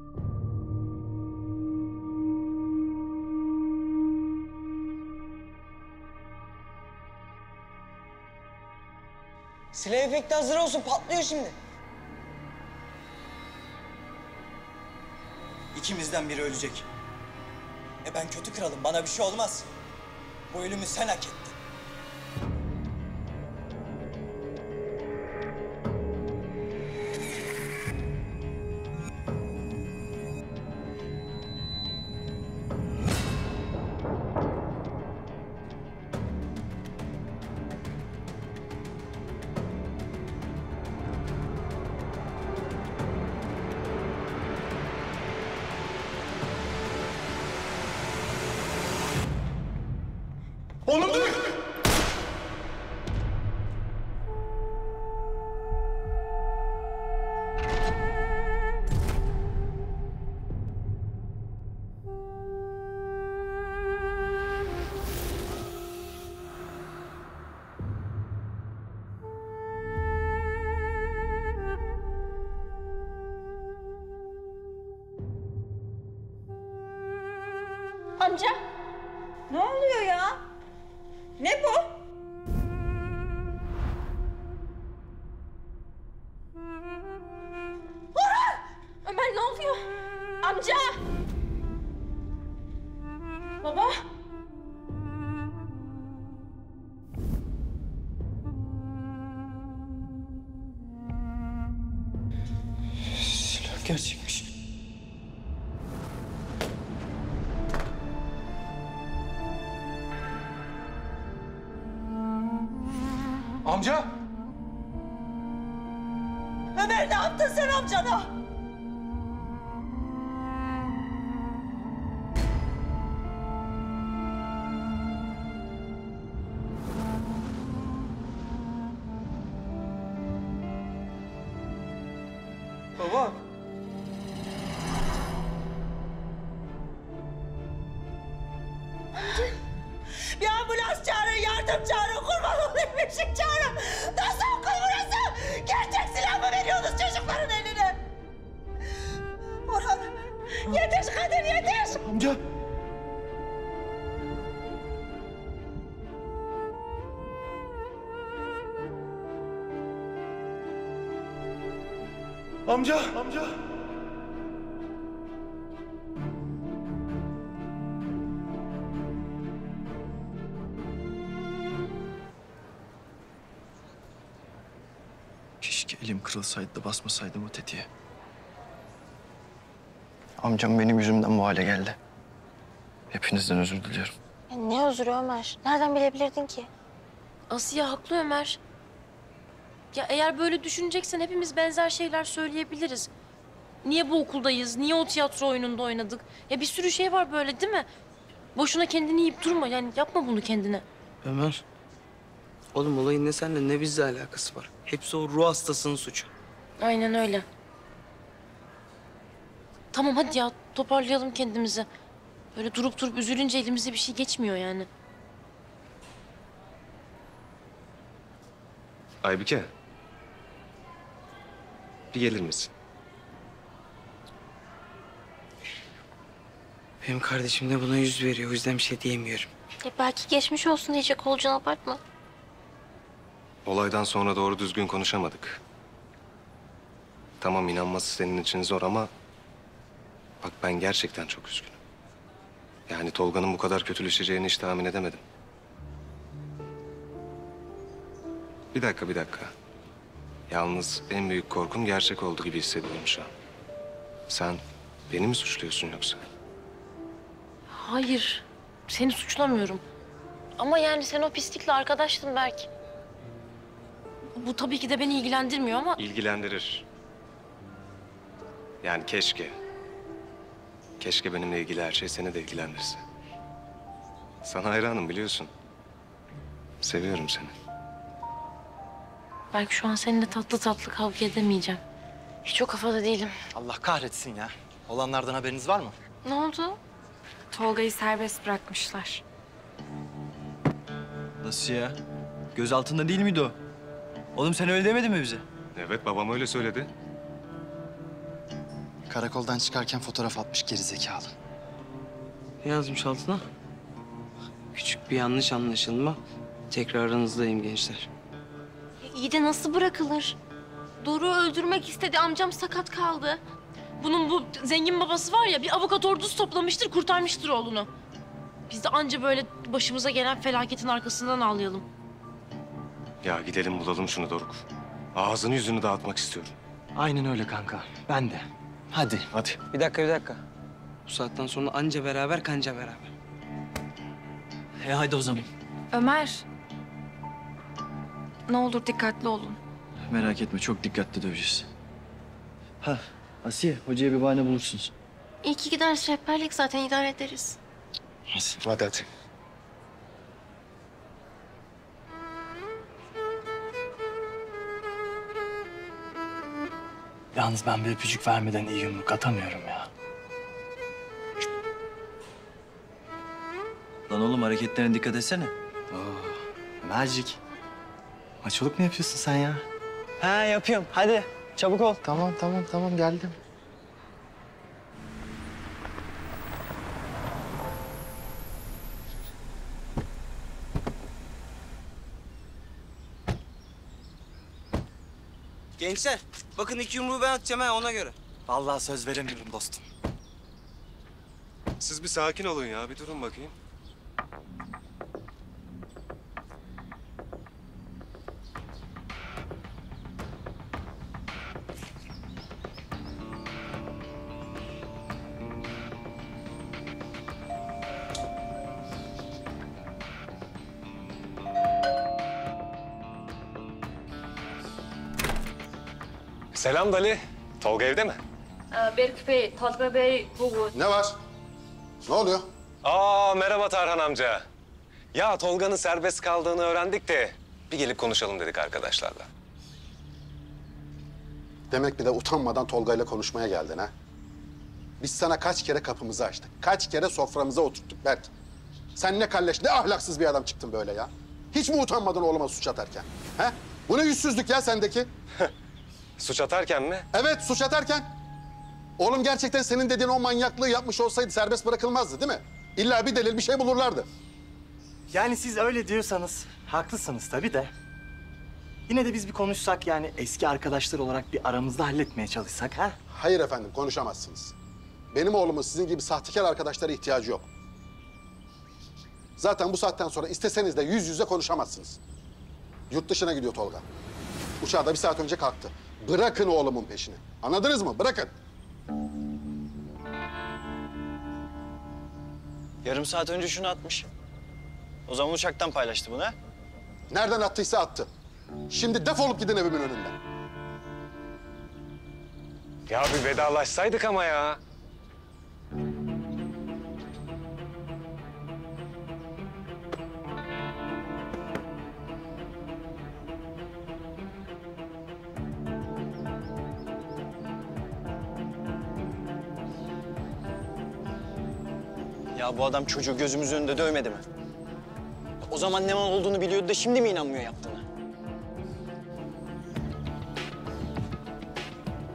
H: Silah efekti hazır olsun, patlıyor şimdi.
I: İkimizden biri ölecek. Ben kötü kralım, bana bir şey olmaz. Bu ölümü sen hak ettin.
K: Oğlum dur!
N: Amca.
C: Ne oluyor ya? Ne bu?
N: Orhan! Ömer ne oluyor? Amca! Baba!
I: Silah gerçekmiş.
K: Amca!
C: Ömer ne yaptın sen amcana?
I: Baba.
C: Bir ambulans çağırın, yardım çağırın, kurban olayım bir şey çağırın. Nasıl okul burası? Gerçek silah mı veriyorsunuz çocukların eline? Orhan, yetiş kadın yetiş!
K: Amca! Amca! Amca!
D: Keşke elim kırılsaydı da basmasaydım o tetiğe.
H: Amcam benim yüzümden bu hale geldi. Hepinizden özür diliyorum.
G: Ya ne özrü Ömer? Nereden bilebilirdin ki? Asiye haklı Ömer. Ya eğer böyle düşüneceksen hepimiz benzer şeyler söyleyebiliriz. Niye bu okuldayız? Niye o tiyatro oyununda oynadık? Ya bir sürü şey var böyle değil mi? Boşuna kendini yiyip durma. Yani yapma bunu kendine.
H: Ömer. Oğlum olayın ne seninle ne bizle alakası var. Hepsi o ruh hastasının suçu.
G: Aynen öyle. Tamam hadi ya toparlayalım kendimizi. Böyle durup durup üzülünce elimize bir şey geçmiyor yani.
E: Aybike. Bir gelir misin?
H: Benim kardeşim de buna yüz veriyor. O yüzden bir şey diyemiyorum.
N: Belki geçmiş olsun diyecek olacaksın, abartma.
E: Olaydan sonra doğru düzgün konuşamadık. Tamam, inanması senin için zor ama... Bak, ben gerçekten çok üzgünüm. Yani Tolga'nın bu kadar kötüleşeceğini hiç tahmin edemedim. Bir dakika. Yalnız en büyük korkum gerçek oldu gibi hissediyorum şu an. Sen beni mi suçluyorsun yoksa?
G: Hayır, seni suçlamıyorum. Ama yani sen o pislikle arkadaştın belki. Bu tabii ki de beni ilgilendirmiyor ama...
E: İlgilendirir. Yani keşke. Keşke benimle ilgili her şey seni de ilgilendirse. Sana hayranım, biliyorsun. Seviyorum seni.
G: Belki şu an seninle tatlı tatlı kavga edemeyeceğim. Hiç o kafada değilim.
Q: Allah kahretsin ya. Olanlardan haberiniz var mı?
G: Ne oldu?
A: Tolga'yı serbest bırakmışlar.
I: Nasıl ya? Göz altında değil miydi o? Oğlum sen öyle demedin mi bize?
E: Evet, babam öyle söyledi.
Q: Karakoldan çıkarken fotoğraf atmış gerizekalı.
H: Ne yazmış altına? Küçük bir yanlış anlaşılma. Tekrar aranızdayım gençler.
N: İyi de nasıl bırakılır? Doruk'u öldürmek istedi, amcam sakat kaldı.
G: Bunun bu zengin babası var ya, bir avukat ordusu toplamıştır, kurtarmıştır oğlunu. Biz de anca böyle başımıza gelen felaketin arkasından ağlayalım.
E: Ya gidelim bulalım şunu Doruk. Ağzını yüzünü dağıtmak istiyorum.
Q: Aynen öyle kanka. Ben de. Hadi.
H: Bir dakika. Bu saatten sonra anca beraber, kanca beraber.
I: Hadi o zaman.
A: Ömer. Ne olur dikkatli olun.
I: Merak etme, çok dikkatli döveceğiz. Ha, Asiye, hocaya bir bahane bulursunuz.
N: İyi ki gideriz, rehberlik zaten idare ederiz.
E: Hadi.
I: Yalnız ben bir öpücük vermeden iyi yumruk atamıyorum ya. Lan oğlum, hareketlerine dikkat etsene.
Q: Magic. Maçoluk mu yapıyorsun sen ya?
I: Ha, yapıyorum. Hadi, çabuk ol.
Q: Tamam geldim.
H: Gençler, bakın 2 yumruğu ben atacağım ha, ona göre.
Q: Vallahi söz veremiyorum dostum.
E: Siz bir sakin olun ya, bir durun bakayım. Selam Dali. Tolga evde mi?
R: Berk Bey, Tolga Bey bu.
L: Ne var? Ne oluyor?
E: Merhaba Tarhan amca. Ya Tolga'nın serbest kaldığını öğrendik de bir gelip konuşalım dedik arkadaşlarla.
L: Demek bir de utanmadan Tolga ile konuşmaya geldin ha? Biz sana kaç kere kapımızı açtık. Kaç kere soframıza oturttuk Berk. Sen ne kalleş, ne ahlaksız bir adam çıktın böyle ya. Hiç mi utanmadın oğluma suç atarken? He? Bu ne yüzsüzlük ya sendeki?
E: Suç atarken mi?
L: Evet, suç atarken. Oğlum gerçekten senin dediğin o manyaklığı yapmış olsaydı serbest bırakılmazdı değil mi? İlla bir delil, bir şey bulurlardı.
Q: Yani siz öyle diyorsanız haklısınız tabii de. Yine de biz bir konuşsak, yani eski arkadaşlar olarak bir aramızda halletmeye çalışsak ha?
L: Hayır efendim, konuşamazsınız. Benim oğlumun sizin gibi sahtekar arkadaşlara ihtiyacı yok. Zaten bu saatten sonra isteseniz de yüz yüze konuşamazsınız. Yurt dışına gidiyor Tolga. Uçağı da 1 saat önce kalktı. Bırakın oğlumun peşini. Anladınız mı? Bırakın.
I: Yarım saat önce şunu atmış. O zaman uçaktan paylaştı bunu ha?
L: Nereden attıysa attı. Şimdi defolup gidin evimin önünden.
E: Ya bir vedalaşsaydık ama ya.
I: Ya bu adam çocuğu gözümüzün önünde dövmedi mi? O zaman ne mal olduğunu biliyordu da şimdi mi inanmıyor yaptığına?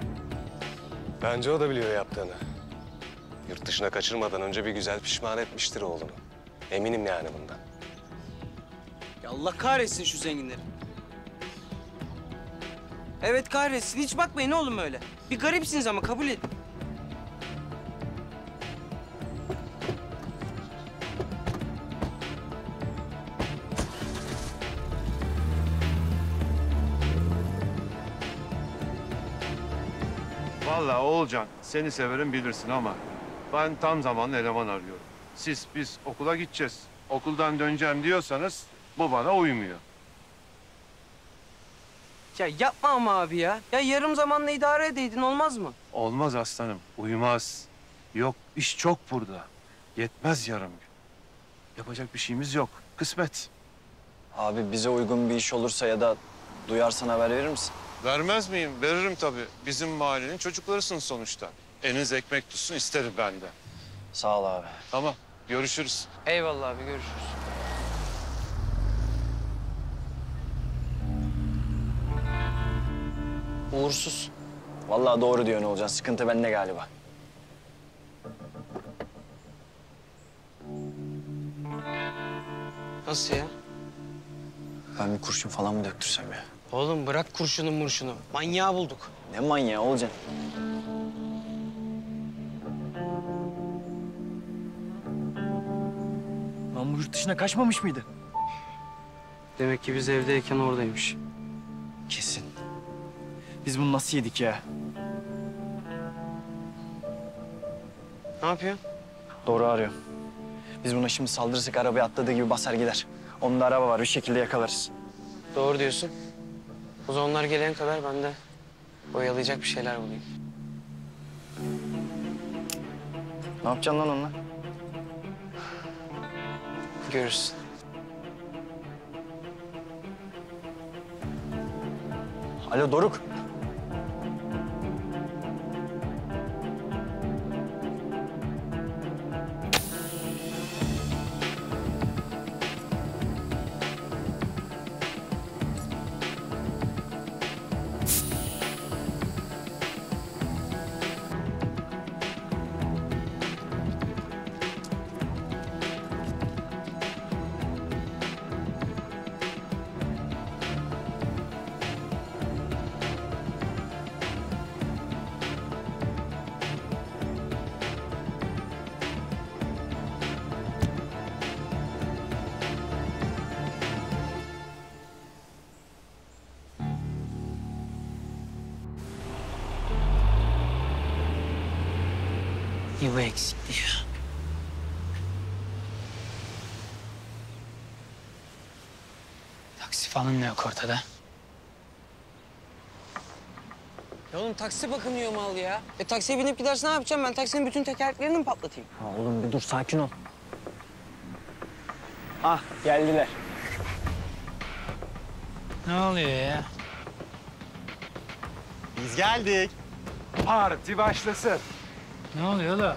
E: Bence o da biliyor yaptığını. Yurt dışına kaçırmadan önce bir güzel pişman etmiştir oğlunu. Eminim yani bundan.
H: Ya Allah kahretsin şu zenginleri. Evet kahretsin. Hiç bakmayın oğlum öyle. Bir garipsiniz ama kabul edin.
S: Vallahi Oğulcan, seni severim bilirsin ama ben tam zamanlı eleman arıyorum. Biz okula gideceğiz. Okuldan döneceğim diyorsanız bu bana uymuyor.
H: Ya yapma ama abi ya. Ya yarım zamanla idare edeydin olmaz mı?
S: Olmaz aslanım, uymaz. Yok, iş çok burada. Yetmez yarım gün. Yapacak bir şeyimiz yok. Kısmet.
D: Abi bize uygun bir iş olursa ya da duyarsan haber verir misin?
S: Vermez miyim? Veririm tabii. Bizim mahallenin çocuklarısın sonuçta. Eliniz ekmek tutsun isterim ben de.
D: Sağ ol abi.
S: Tamam, görüşürüz.
H: Eyvallah abi, görüşürüz.
D: Uğursuz. Vallahi doğru diyorsun Olcan. Sıkıntı bende galiba.
H: Nasıl ya?
D: Ben bir kurşun falan mı döktürsem ya?
H: Oğlum bırak kurşunu murşunu. Manyağı bulduk.
D: Ne manyağı Olcan?
Q: Lan bu yurt dışına kaçmamış mıydı?
H: Demek ki biz evdeyken oradaymış.
D: Kesin.
Q: Biz bunu nasıl yedik ya?
H: Ne yapıyorsun?
D: Doğru arıyor. Biz buna şimdi saldırırsak arabaya atladığı gibi basar gider. Onun da araba var. Bir şekilde yakalarız.
H: Doğru diyorsun. O zaman onlar gelene kadar ben de oyalayacak bir şeyler bulayım.
D: Ne yapacaksın lan onunla?
H: Görürsün.
D: Alo Doruk.
O: Bu eksikti ya. Taksi falan da yok ortada.
H: Ya oğlum taksi bakınıyor mal ya. Taksiye binip giderse ne yapacağım ben? Taksinin bütün tekerleklerini mi patlatayım?
D: Ha, oğlum bir dur sakin ol. Ah geldiler.
O: Ne oluyor ya?
Q: Biz geldik.
S: Parti başlasın.
O: Ne oluyor oğlum?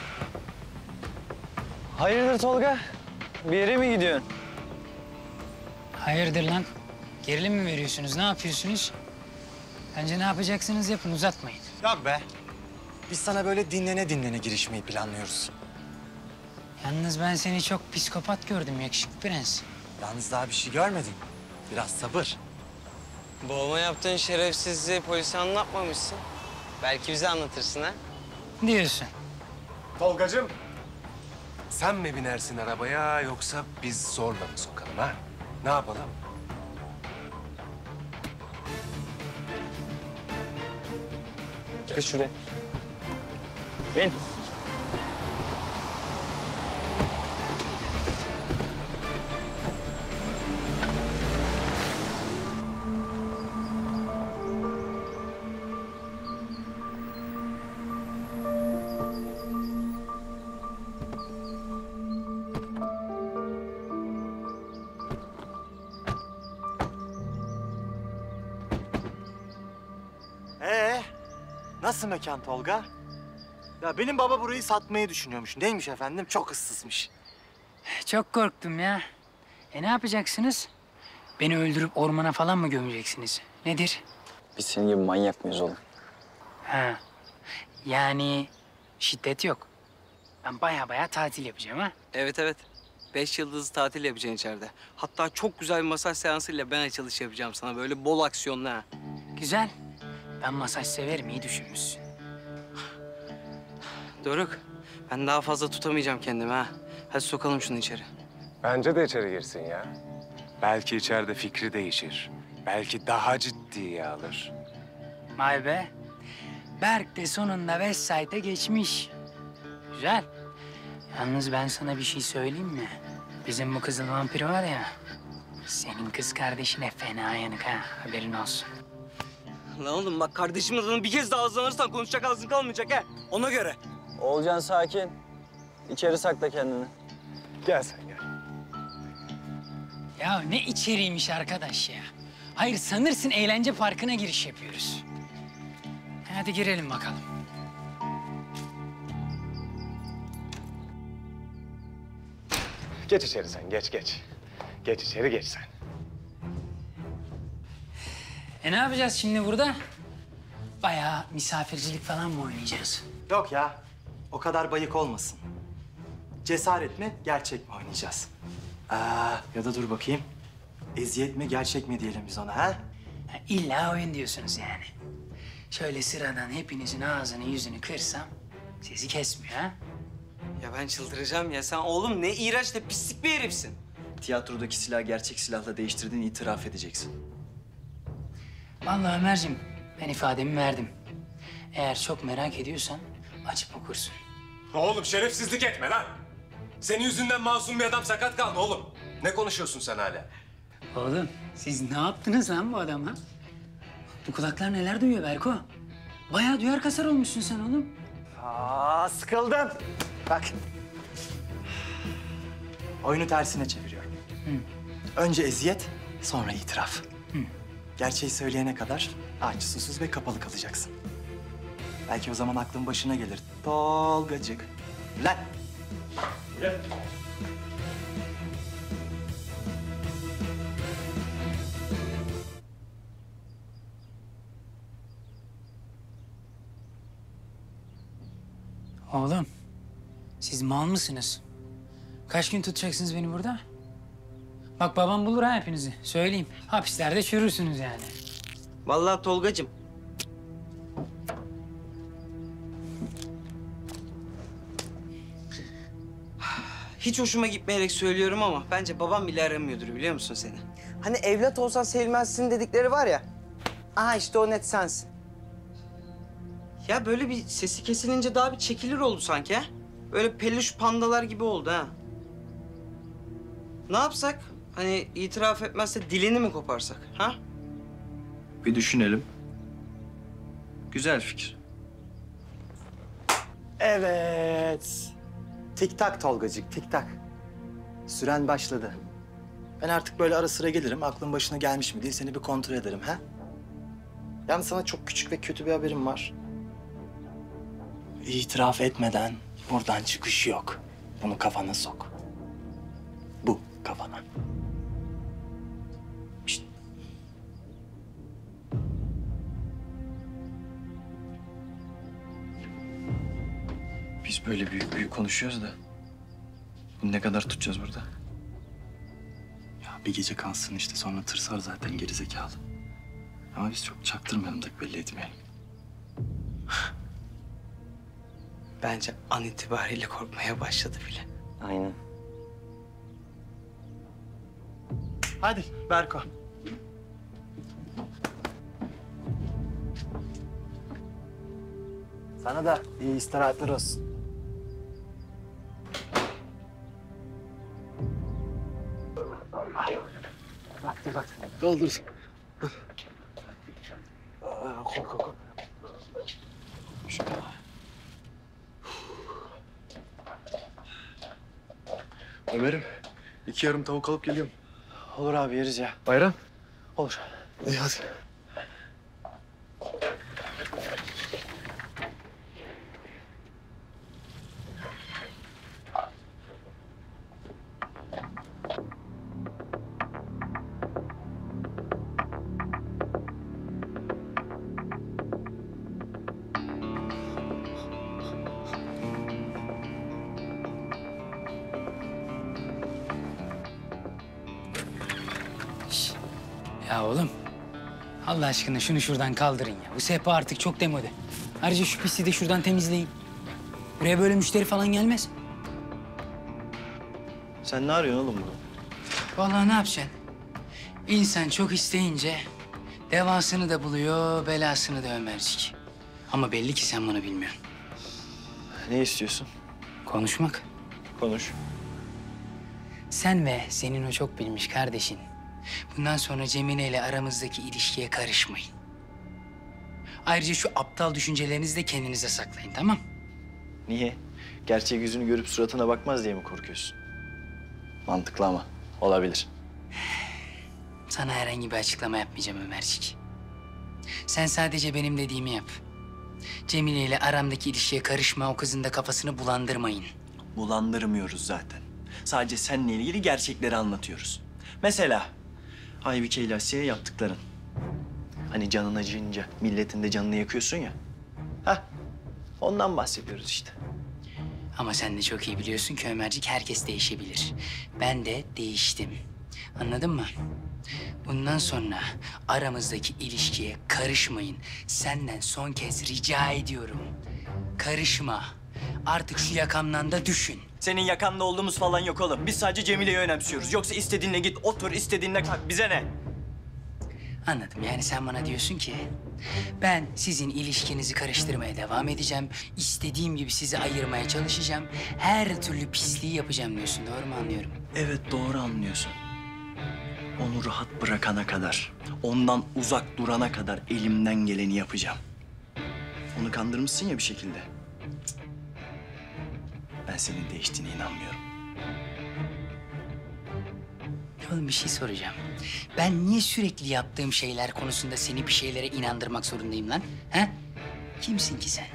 D: Hayırdır Tolga? Bir yere mi gidiyorsun?
O: Hayırdır lan? Gerilim mi veriyorsunuz? Ne yapıyorsunuz? Bence ne yapacaksınız yapın, uzatmayın.
Q: Yok be. Biz sana böyle dinlene dinlene girişmeyi planlıyoruz.
O: Yalnız ben seni çok psikopat gördüm yakışıklı prens.
Q: Yalnız daha bir şey görmedin. Biraz sabır.
H: Boğma yaptığın şerefsizliği polise anlatmamışsın. Belki bize anlatırsın ha?
O: Diyorsun.
E: Tolgacığım, sen mi binersin arabaya yoksa biz zorla mı sokalım ha? Ne yapalım?
D: Geç şuraya. Bin.
Q: Nasıl mekan Tolga? Ya benim baba burayı satmayı düşünüyormuş. Neymiş efendim? Çok ıssızmış.
O: Çok korktum ya. Ne yapacaksınız? Beni öldürüp ormana falan mı gömeceksiniz? Nedir?
D: Biz senin gibi manyak mıyız oğlum?
O: Ha. Yani şiddet yok. Ben baya tatil yapacağım ha.
H: Evet evet. 5 yıldızlı tatil yapacaksın içeride. Hatta çok güzel bir masaj seansıyla ben açılış yapacağım sana. Böyle bol aksiyonlu ha.
O: Güzel. Ben masaj severim, iyi düşünmüşsün.
H: Doruk, ben daha fazla tutamayacağım kendimi ha. Hadi sokalım şunu içeri.
E: Bence de içeri girsin ya. Belki içeride fikri değişir. Belki daha ciddiye alır.
O: Vay be. Berk de sonunda West Side'e geçmiş. Güzel. Yalnız ben sana bir şey söyleyeyim mi? Bizim bu kızıl vampir var ya, senin kız kardeşine fena yanık ha. Haberin olsun.
H: Lan oğlum bak kardeşimin adını bir kez daha ağızlanırsan konuşacak ağzın kalmayacak ha. Ona göre.
D: Olcan sakin. İçeri sakla kendini.
E: Gel sen gel.
O: Ya ne içeriymiş arkadaş ya. Hayır sanırsın eğlence parkına giriş yapıyoruz. Hadi girelim bakalım.
E: Geç içeri sen, geç. Geç içeri, geç sen.
O: Ne yapacağız şimdi burada? Bayağı misafircilik falan mı oynayacağız?
Q: Yok ya. O kadar bayık olmasın. Cesaret mi, gerçek mi oynayacağız? Ya da dur bakayım. Eziyet mi, gerçek mi diyelim biz ona ha?
O: İlla oyun diyorsunuz yani. Şöyle sıradan hepinizin ağzını yüzünü kırsam sizi kesmiyor ha?
H: Ya ben çıldıracağım ya. Sen oğlum ne iğrenç ne pislik bir herifsin.
D: Tiyatrodaki silahı gerçek silahla değiştirdiğini itiraf edeceksin.
O: Vallahi Ömerciğim ben ifademi verdim. Eğer çok merak ediyorsan açıp okursun.
E: Oğlum şerefsizlik etme lan. Senin yüzünden masum bir adam sakat kaldı oğlum. Ne konuşuyorsun sen hala?
O: Oğlum siz ne yaptınız lan bu adama? Bu kulaklar neler duyuyor Berko? Bayağı duyar kasar olmuşsun sen oğlum.
Q: Sıkıldım. Bak. Oyunu tersine çeviriyorum. Önce eziyet, sonra itiraf. Gerçeği söyleyene kadar aç, susuz ve kapalı kalacaksın. Belki o zaman aklın başına gelir. Tolgacık. Lan!
O: Oğlum siz mal mısınız? Kaç gün tutacaksınız beni burada? Bak babam bulur ha hepinizi. Söyleyeyim. Hapislerde çürürsünüz yani.
H: Vallahi Tolgacığım. Hiç hoşuma gitmeyerek söylüyorum ama bence babam bile aramıyordur biliyor musun seni? Hani evlat olsan sevilmezsin dedikleri var ya. Aha işte o net sensin. Ya böyle bir sesi kesilince daha bir çekilir oldu sanki ha? Böyle peluş pandalar gibi oldu ha. Ne yapsak? Hani itiraf etmezse dilini mi koparsak ha?
Q: Bir düşünelim.
H: Güzel fikir.
Q: Evet. Tik tak Tolgacık, tik tak. Süren başladı. Ben artık böyle ara sıra gelirim. Aklın başına gelmiş mi diye seni bir kontrol ederim ha? Yalnız sana çok küçük ve kötü bir haberim var. İtiraf etmeden buradan çıkış yok. Bunu kafana sok. Bu kafana. Şişt.
D: Biz böyle büyük konuşuyoruz da bunu ne kadar tutacağız burada?
Q: Ya bir gece kalsın işte sonra tırsar zaten gerizekalı. Ama biz çok çaktırmayalım da belli etmeyelim.
H: Bence an itibariyle korkmaya başladı bile.
D: Aynen.
Q: Hadi Berko. Sana da iyi istirahatler olsun. Bak. Doldur. Kork.
K: Ömer'im, 2 yarım tavuk alıp geliyorum.
Q: Olur abi yeriz ya.
K: Bayram.
Q: Olur.
K: İyi hadi.
F: Ya oğlum, Allah aşkına şunu şuradan kaldırın ya. Bu sehpa artık çok demode. Ayrıca şu pisi de şuradan temizleyin. Buraya böyle müşteri falan gelmez.
Q: Sen ne arıyorsun oğlum burada?
F: Vallahi ne yapacaksın? İnsan çok isteyince devasını da buluyor, belasını da Ömercik. Ama belli ki sen bunu bilmiyorsun.
Q: Ne istiyorsun?
F: Konuşmak.
Q: Konuş.
F: Sen ve senin o çok bilmiş kardeşin bundan sonra Cemile ile aramızdaki ilişkiye karışmayın. Ayrıca şu aptal düşüncelerinizi de kendinize saklayın, tamam?
Q: Niye? Gerçek yüzünü görüp suratına bakmaz diye mi korkuyorsun? Mantıklı ama olabilir.
F: Sana herhangi bir açıklama yapmayacağım Ömercik. Sen sadece benim dediğimi yap. Cemile ile aramdaki ilişkiye karışma, o kızın da kafasını bulandırmayın.
Q: Bulandırmıyoruz zaten. Sadece seninle ilgili gerçekleri anlatıyoruz. Mesela Aybike ile Asiye'ye yaptıkların. Hani canın acıyınca milletin de canını yakıyorsun ya. Hah, ondan bahsediyoruz işte.
F: Ama sen de çok iyi biliyorsun ki Ömercik, herkes değişebilir. Ben de değiştim. Anladın mı? Bundan sonra aramızdaki ilişkiye karışmayın. Senden son kez rica ediyorum. Karışma. Artık şu yakamdan da düşün.
Q: Senin yakanda olduğumuz falan yok oğlum. Biz sadece Cemile'yi önemsiyoruz. Yoksa istediğinle git, otur, istediğinle kalk. Bize ne?
F: Anladım. Yani sen bana diyorsun ki ben sizin ilişkinizi karıştırmaya devam edeceğim. İstediğim gibi sizi ayırmaya çalışacağım. Her türlü pisliği yapacağım diyorsun. Doğru mu anlıyorum?
Q: Evet, doğru anlıyorsun. Onu rahat bırakana kadar, ondan uzak durana kadar elimden geleni yapacağım. Onu kandırmışsın ya bir şekilde. Ben senin değiştiğine inanmıyorum.
F: Oğlum bir şey soracağım. Ben niye sürekli yaptığım şeyler konusunda seni bir şeylere inandırmak zorundayım lan? Ha? Kimsin ki sen?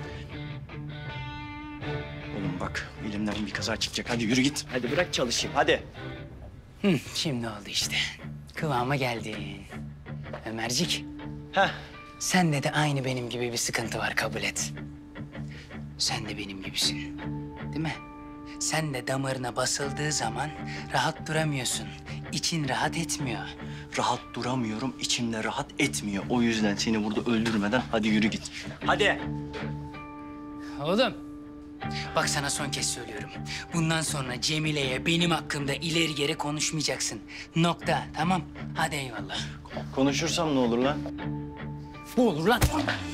Q: Oğlum bak, elimden bir kaza çıkacak. Hadi yürü git. Hadi bırak çalışayım, hadi.
F: Şimdi oldu işte. Kıvama geldin. Ömercik.
Q: Heh.
F: Sende de aynı benim gibi bir sıkıntı var, kabul et. Sen de benim gibisin. Değil mi? Sen de damarına basıldığı zaman rahat duramıyorsun. İçin rahat etmiyor.
Q: Rahat duramıyorum, içimde rahat etmiyor. O yüzden seni burada öldürmeden hadi yürü git. Hadi.
F: Oğlum, bak sana son kez söylüyorum. Bundan sonra Cemile'ye benim hakkımda ileri geri konuşmayacaksın. Nokta, tamam? Hadi eyvallah.
Q: Konuşursam ne olur lan?
F: Bu olur lan.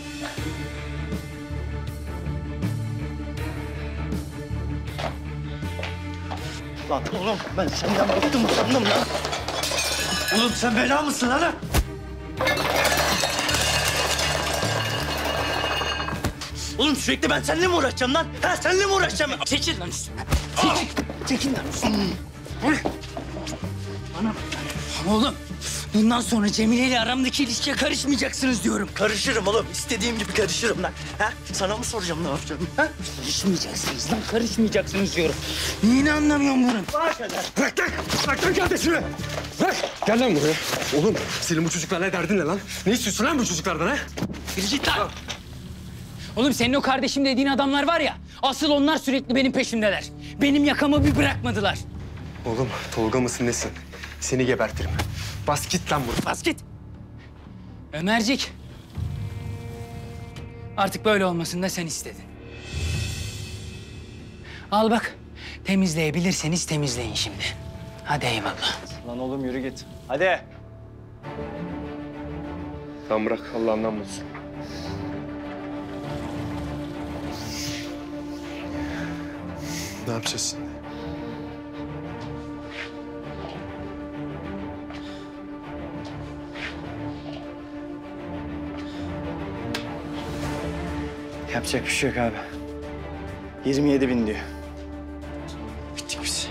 Q: Lan oğlum ben senden bıktım usandım lan. Oğlum sen bela mısın lan? Oğlum sürekli ben seninle mi uğraşacağım lan? Ha seninle mi uğraşacağım?
F: Çekil lan üstüne. Çekil lan üstüne. Bana oğlum, bundan sonra Cemile ile aramdaki ilişkiye karışmayacaksınız diyorum.
Q: Karışırım oğlum. İstediğim gibi karışırım lan. Ha? Sana mı soracağım ne yapacağım? Ha?
F: Karışmayacaksınız lan, karışmayacaksınız diyorum. Neyini anlamıyorum bunun?
T: Bırak lan! Bırak lan kardeşimi! Bırak! Gel lan buraya. Oğlum senin bu çocuklarla derdin ne lan? Ne istiyorsun lan bu çocuklardan ha?
F: Yürü git lan! Oğlum senin o kardeşim dediğin adamlar var ya, asıl onlar sürekli benim peşimdeler. Benim yakamı bir bırakmadılar.
T: Oğlum Tolga mısın nesin? Seni gebertirim. Bas git lan buradan.
F: Bas git! Ömercik. Artık böyle olmasını da sen istedin. Al bak, temizleyebilirseniz temizleyin şimdi. Hadi eyvallah.
Q: Lan oğlum yürü git. Hadi.
T: Tamam bırak Allah'ından bulsun. Ne yapacağız şimdi?
Q: Yapacak bir şey yok abi. 27.000 diyor. Bittik biz.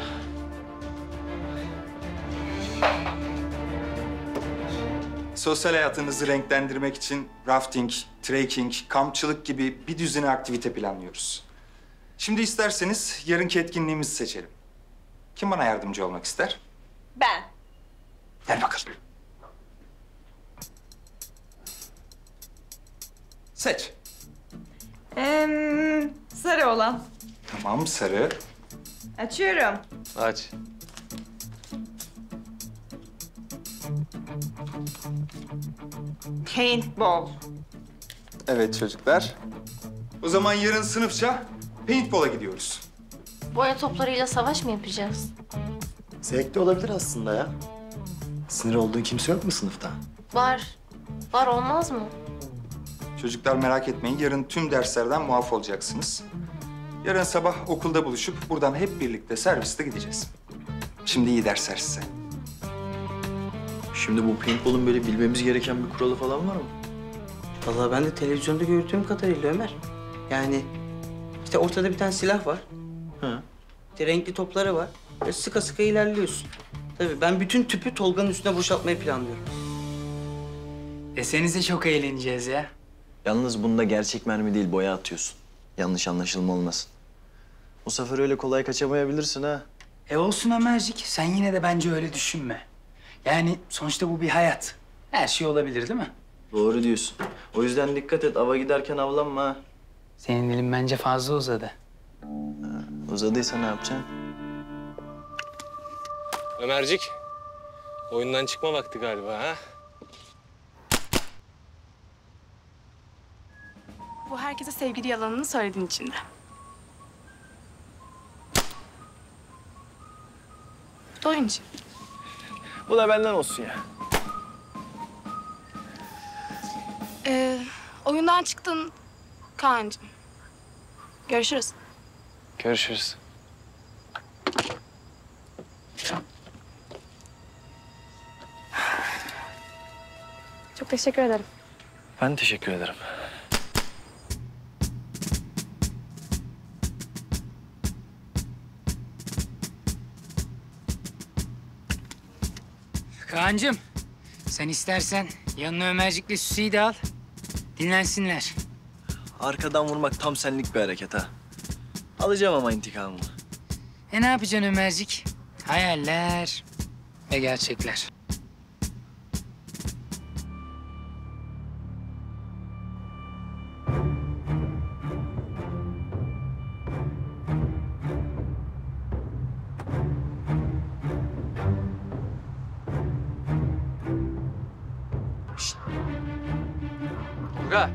M: Sosyal hayatınızı renklendirmek için rafting, trekking, kampçılık gibi bir düzine aktivite planlıyoruz. Şimdi isterseniz yarınki etkinliğimizi seçelim. Kim bana yardımcı olmak ister?
C: Ben.
M: Gel bakalım. Seç.
C: Sarı olan.
M: Tamam, sarı.
C: Açıyorum.
T: Aç.
B: Paintball.
M: Evet çocuklar. O zaman yarın sınıfça paintball'a gidiyoruz.
R: Boya toplarıyla savaş mı yapacağız?
Q: Zevkli olabilir aslında ya. Sinir olduğun kimse yok mu sınıfta?
R: Var. Var olmaz mı?
M: Çocuklar merak etmeyin, yarın tüm derslerden muaf olacaksınız. Yarın sabah okulda buluşup buradan hep birlikte serviste gideceğiz. Şimdi iyi dersler size.
I: Şimdi bu paintball'un böyle bilmemiz gereken bir kuralı falan var mı?
H: Vallahi ben de televizyonda gördüğüm kadarıyla Ömer. Yani işte ortada bir tane silah var.
I: Hı.
H: İşte renkli topları var. Ve sıka sıka ilerliyorsun. Tabii ben bütün tüpü Tolga'nın üstüne boşaltmayı planlıyorum.
O: Desenize çok eğleneceğiz ya.
Q: Yalnız bunda gerçek mermi değil, boya atıyorsun. Yanlış anlaşılma olmasın. Bu sefer öyle kolay kaçamayabilirsin ha.
O: Olsun Ömercik, sen yine de bence öyle düşünme. Yani sonuçta bu bir hayat. Her şey olabilir değil mi?
Q: Doğru diyorsun. O yüzden dikkat et, ava giderken avlanma ha.
O: Senin dilin bence fazla uzadı.
Q: Uzadıysa ne yapacaksın?
E: Ömercik, oyundan çıkma vakti galiba ha?
A: Bu herkese sevgili yalanını söylediğin için de. Bu da oyun için.
Q: Bu da benden olsun ya.
A: Oyundan çıktın Kaan'cığım. Görüşürüz.
D: Görüşürüz.
A: Çok teşekkür ederim.
D: Ben teşekkür ederim.
O: Kaan'cığım, sen istersen yanına Ömercik'le Süsi'yi de al. Dinlensinler.
Q: Arkadan vurmak tam senlik bir hareket ha. Alacağım ama intikamımı.
O: Ne yapacaksın Ömercik? Hayaller ve gerçekler.
T: Tolga.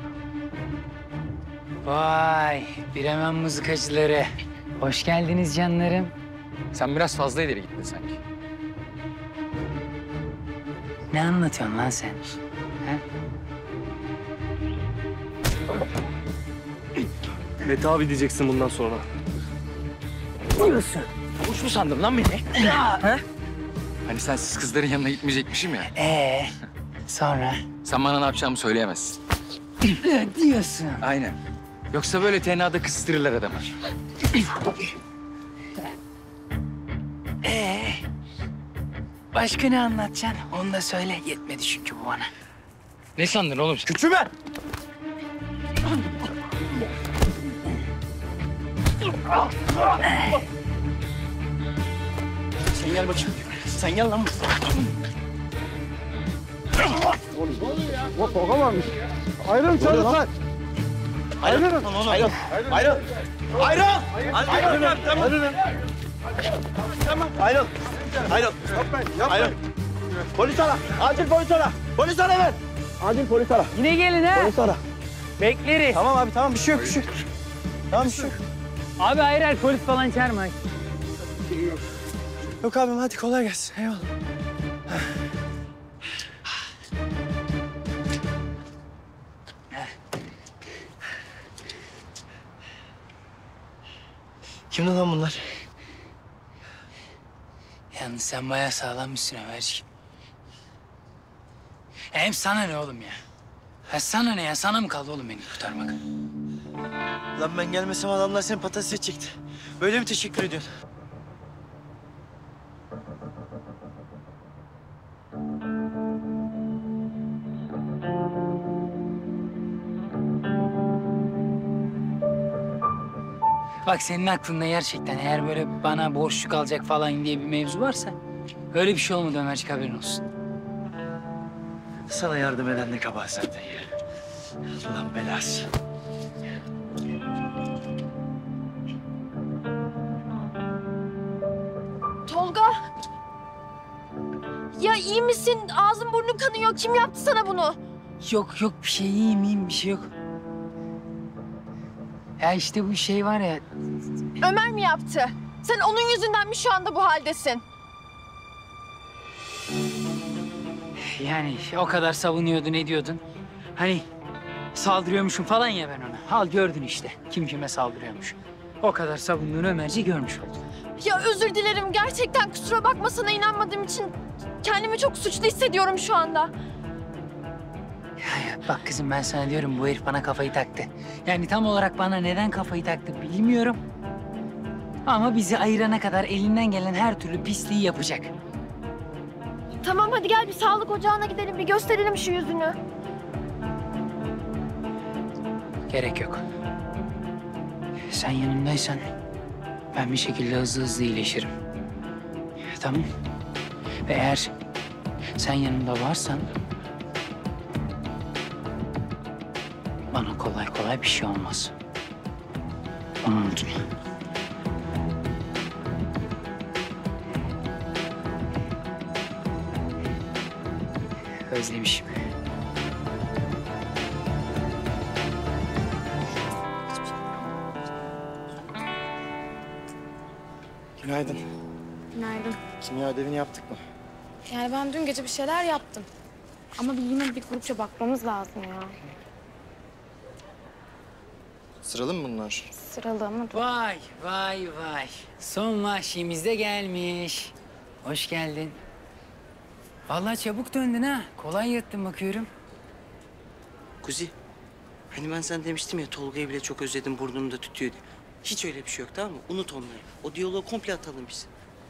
O: Vay, Bremen mızıkacıları. Hoş geldiniz canlarım.
T: Sen biraz fazla ileri gittin sanki.
O: Ne anlatıyorsun lan sen? Ha?
T: Mete abi diyeceksin bundan sonra.
O: Diyorsun.
T: Boş mu sandın lan beni?
O: Ha?
T: Hani sensiz kızların yanına gitmeyecekmişim ya.
O: Sonra?
T: Sen bana ne yapacağımı söyleyemezsin.
O: Diyorsun.
T: Aynen. Yoksa böyle tenada kıstırırlar adamı.
O: Başka ne anlatacaksın? Onu da söyle. Yetmedi çünkü bu bana.
T: Ne sandın oğlum? Küçüme!
I: Sen gel bakayım. Sen gel lan.
S: Bak Tolga varmış. Ayrılın çocuklar. Ayrılın.
I: Ayrıl. Ayrıl. Ayrıl. Ayrıl.
S: Tamam.
I: Ayrıl. Ayrıl. Ayrıl. Polis ara. Acil polis ara. Polis ara hemen. Acil polis ara.
O: Yine gelin ha.
I: Polis ara.
O: Bekleriz.
I: Tamam abi tamam bir şey yok bir şey yok. Tamam bir şey yok.
O: Abi hayır hayır polis falan çağırma.
Q: Yok abim hadi kolay gelsin. Eyvallah. Kimdi lan bunlar?
O: Yalnız sen bayağı sağlammışsın Ömerciğim. Hem sana ne oğlum ya? Ha sana ne ya? Sana mı kaldı oğlum beni kurtarmak?
Q: Lan ben gelmesem adamlar seni patates edecekti. Böyle mi teşekkür ediyorsun?
O: Bak senin aklında gerçekten eğer böyle bana borçlu kalacak falan diye bir mevzu varsa... ...öyle bir şey olmadı Ömercik haberin olsun.
Q: Sana yardım eden de kabahat zaten ya. Allah'ın belası.
N: Tolga. Ya iyi misin? Ağzın burnun kanıyor. Kim yaptı sana bunu?
O: Yok yok bir şey iyiyim bir şey yok. Ya işte bu şey var ya.
G: Ömer mi yaptı? Sen onun yüzünden mi şu anda bu haldesin?
O: Yani o kadar savunuyordun ediyordun. Hani saldırıyormuşum falan ya ben ona. Al gördün işte kim kime saldırıyormuş. O kadar savunduğunu Ömerci görmüş oldu.
G: Ya özür dilerim. Gerçekten kusura bakma, sana inanmadığım için kendimi çok suçlu hissediyorum şu anda.
O: Bak kızım ben sana diyorum bu herif bana kafayı taktı. Yani tam olarak bana neden kafayı taktı bilmiyorum. Ama bizi ayırana kadar elinden gelen her türlü pisliği yapacak.
G: Tamam hadi gel bir sağlık ocağına gidelim. Bir gösterelim şu yüzünü.
O: Gerek yok. Sen yanımdaysan ben bir şekilde hızlı iyileşirim. Tamam. Ve eğer sen yanımda varsan bana kolay kolay bir şey olmaz. Onu unutma. Özlemişim.
Q: Günaydın.
A: Günaydın.
Q: Kimya ödevini yaptık mı?
A: Yani ben dün gece bir şeyler yaptım. Ama yine bir grupça bakmamız lazım ya.
Q: Sıralı mı bunlar?
A: Sıralı ama dur.
O: Vay vay vay. Son vahşimiz de gelmiş. Hoş geldin. Vallahi çabuk döndün ha. Kolay yattın bakıyorum.
H: Kuzi, hani ben sana demiştim ya Tolga'yı bile çok özledim, burnum da tütüyor diye. Hiç öyle bir şey yok, tamam mı? Unut onları. O diyaloğu komple atalım biz.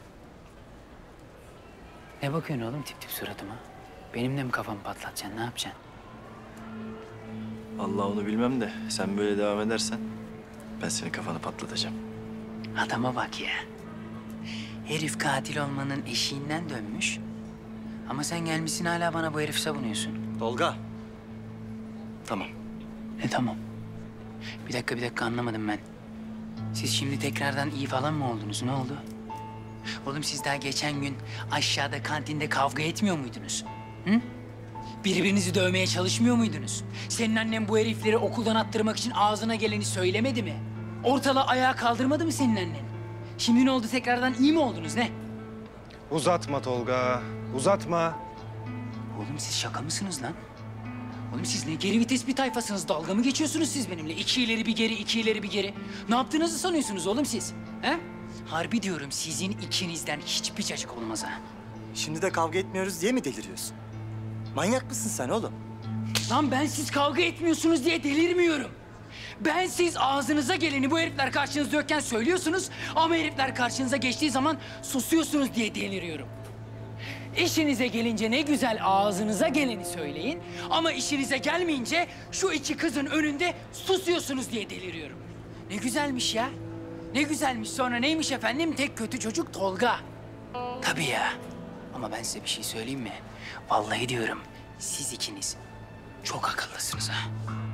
O: Ne bakıyorsun oğlum tip tip suratıma? Benimle mi kafamı patlatacaksın? Ne yapacaksın?
Q: Allah onu bilmem de sen böyle devam edersen ben senin kafanı patlatacağım.
O: Adama bak ya. Herif katil olmanın eşiğinden dönmüş. Ama sen gelmişsin hala bana bu herifi savunuyorsun.
Q: Tolga. Tamam.
O: Ne tamam? Bir dakika anlamadım ben. Siz şimdi tekrardan iyi falan mı oldunuz? Ne oldu? Oğlum siz daha geçen gün aşağıda kantinde kavga etmiyor muydunuz? Hı? Birbirinizi dövmeye çalışmıyor muydunuz? Senin annen bu herifleri okuldan attırmak için ağzına geleni söylemedi mi? Ortalığı ayağa kaldırmadı mı senin annen? Şimdi ne oldu tekrardan iyi mi oldunuz ne?
E: Uzatma Tolga, uzatma.
O: Oğlum siz şaka mısınız lan? Oğlum siz ne geri vites bir tayfasınız? Dalga mı geçiyorsunuz siz benimle? 2 ileri bir geri, 2 ileri bir geri. Ne yaptığınızı sanıyorsunuz oğlum siz? He? Harbi diyorum sizin ikinizden hiçbir cacık olmaz ha.
Q: Şimdi de kavga etmiyoruz diye mi deliriyorsun? Manyak mısın sen oğlum?
O: Lan ben siz kavga etmiyorsunuz diye delirmiyorum. Ben siz ağzınıza geleni bu herifler karşınızda yokken söylüyorsunuz ama herifler karşınıza geçtiği zaman susuyorsunuz diye deliriyorum. İşinize gelince ne güzel ağzınıza geleni söyleyin ama işinize gelmeyince şu iki kızın önünde susuyorsunuz diye deliriyorum. Ne güzelmiş ya. Ne güzelmiş. Sonra neymiş efendim? Tek kötü çocuk Tolga. Tabii ya. Ama ben size bir şey söyleyeyim mi? Vallahi diyorum siz ikiniz çok akıllısınız ha.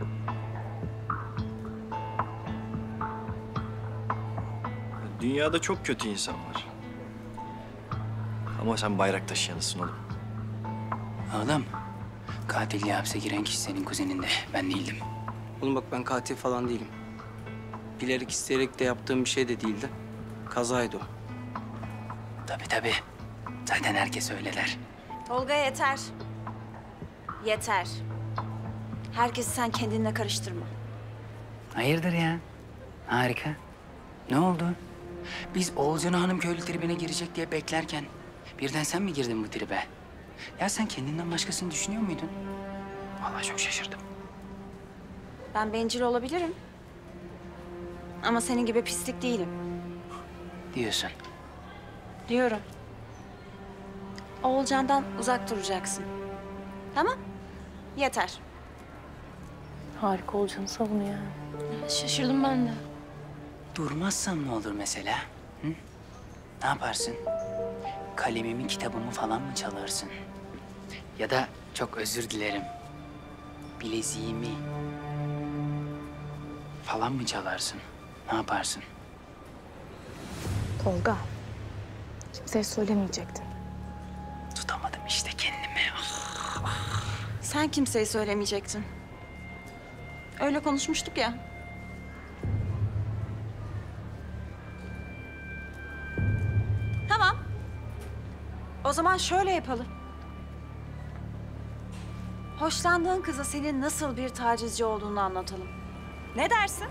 Q: Dünyada çok kötü insan var. Ama sen bayrak taşıyanısın oğlum.
O: Oğlum, katilliğe hapse giren kişi senin kuzenin de. Ben değildim.
H: Oğlum bak ben katil falan değilim. Bilerek isteyerek de yaptığım bir şey de değildi. Kazaydı o.
O: Tabii. Zaten herkes öyle der.
C: Tolga yeter. Yeter. Herkesi sen kendinle karıştırma.
O: Hayırdır ya? Harika. Ne oldu? Biz Oğulcan'ı hanım köylü tribine girecek diye beklerken birden sen mi girdin bu tribe? Ya sen kendinden başkasını düşünüyor muydun? Vallahi çok şaşırdım.
C: Ben bencil olabilirim. Ama senin gibi pislik değilim.
O: Diyorsun.
C: Diyorum. Oğulcan'dan uzak duracaksın. Tamam? Yeter.
G: Harika olacağını savunuyor yani. Şaşırdım ben de.
O: Durmazsam ne olur mesela? Hı? Ne yaparsın? Kalemimi, kitabımı falan mı çalarsın? Ya da çok özür dilerim. Bileziğimi falan mı çalarsın? Ne yaparsın?
A: Tolga, kimseye söylemeyecektin.
O: Tutamadım işte kendimi.
C: Sen kimseye söylemeyecektin. Öyle konuşmuştuk ya. Tamam. O zaman şöyle yapalım. Hoşlandığın kıza senin nasıl bir tacizci olduğunu anlatalım. Ne dersin?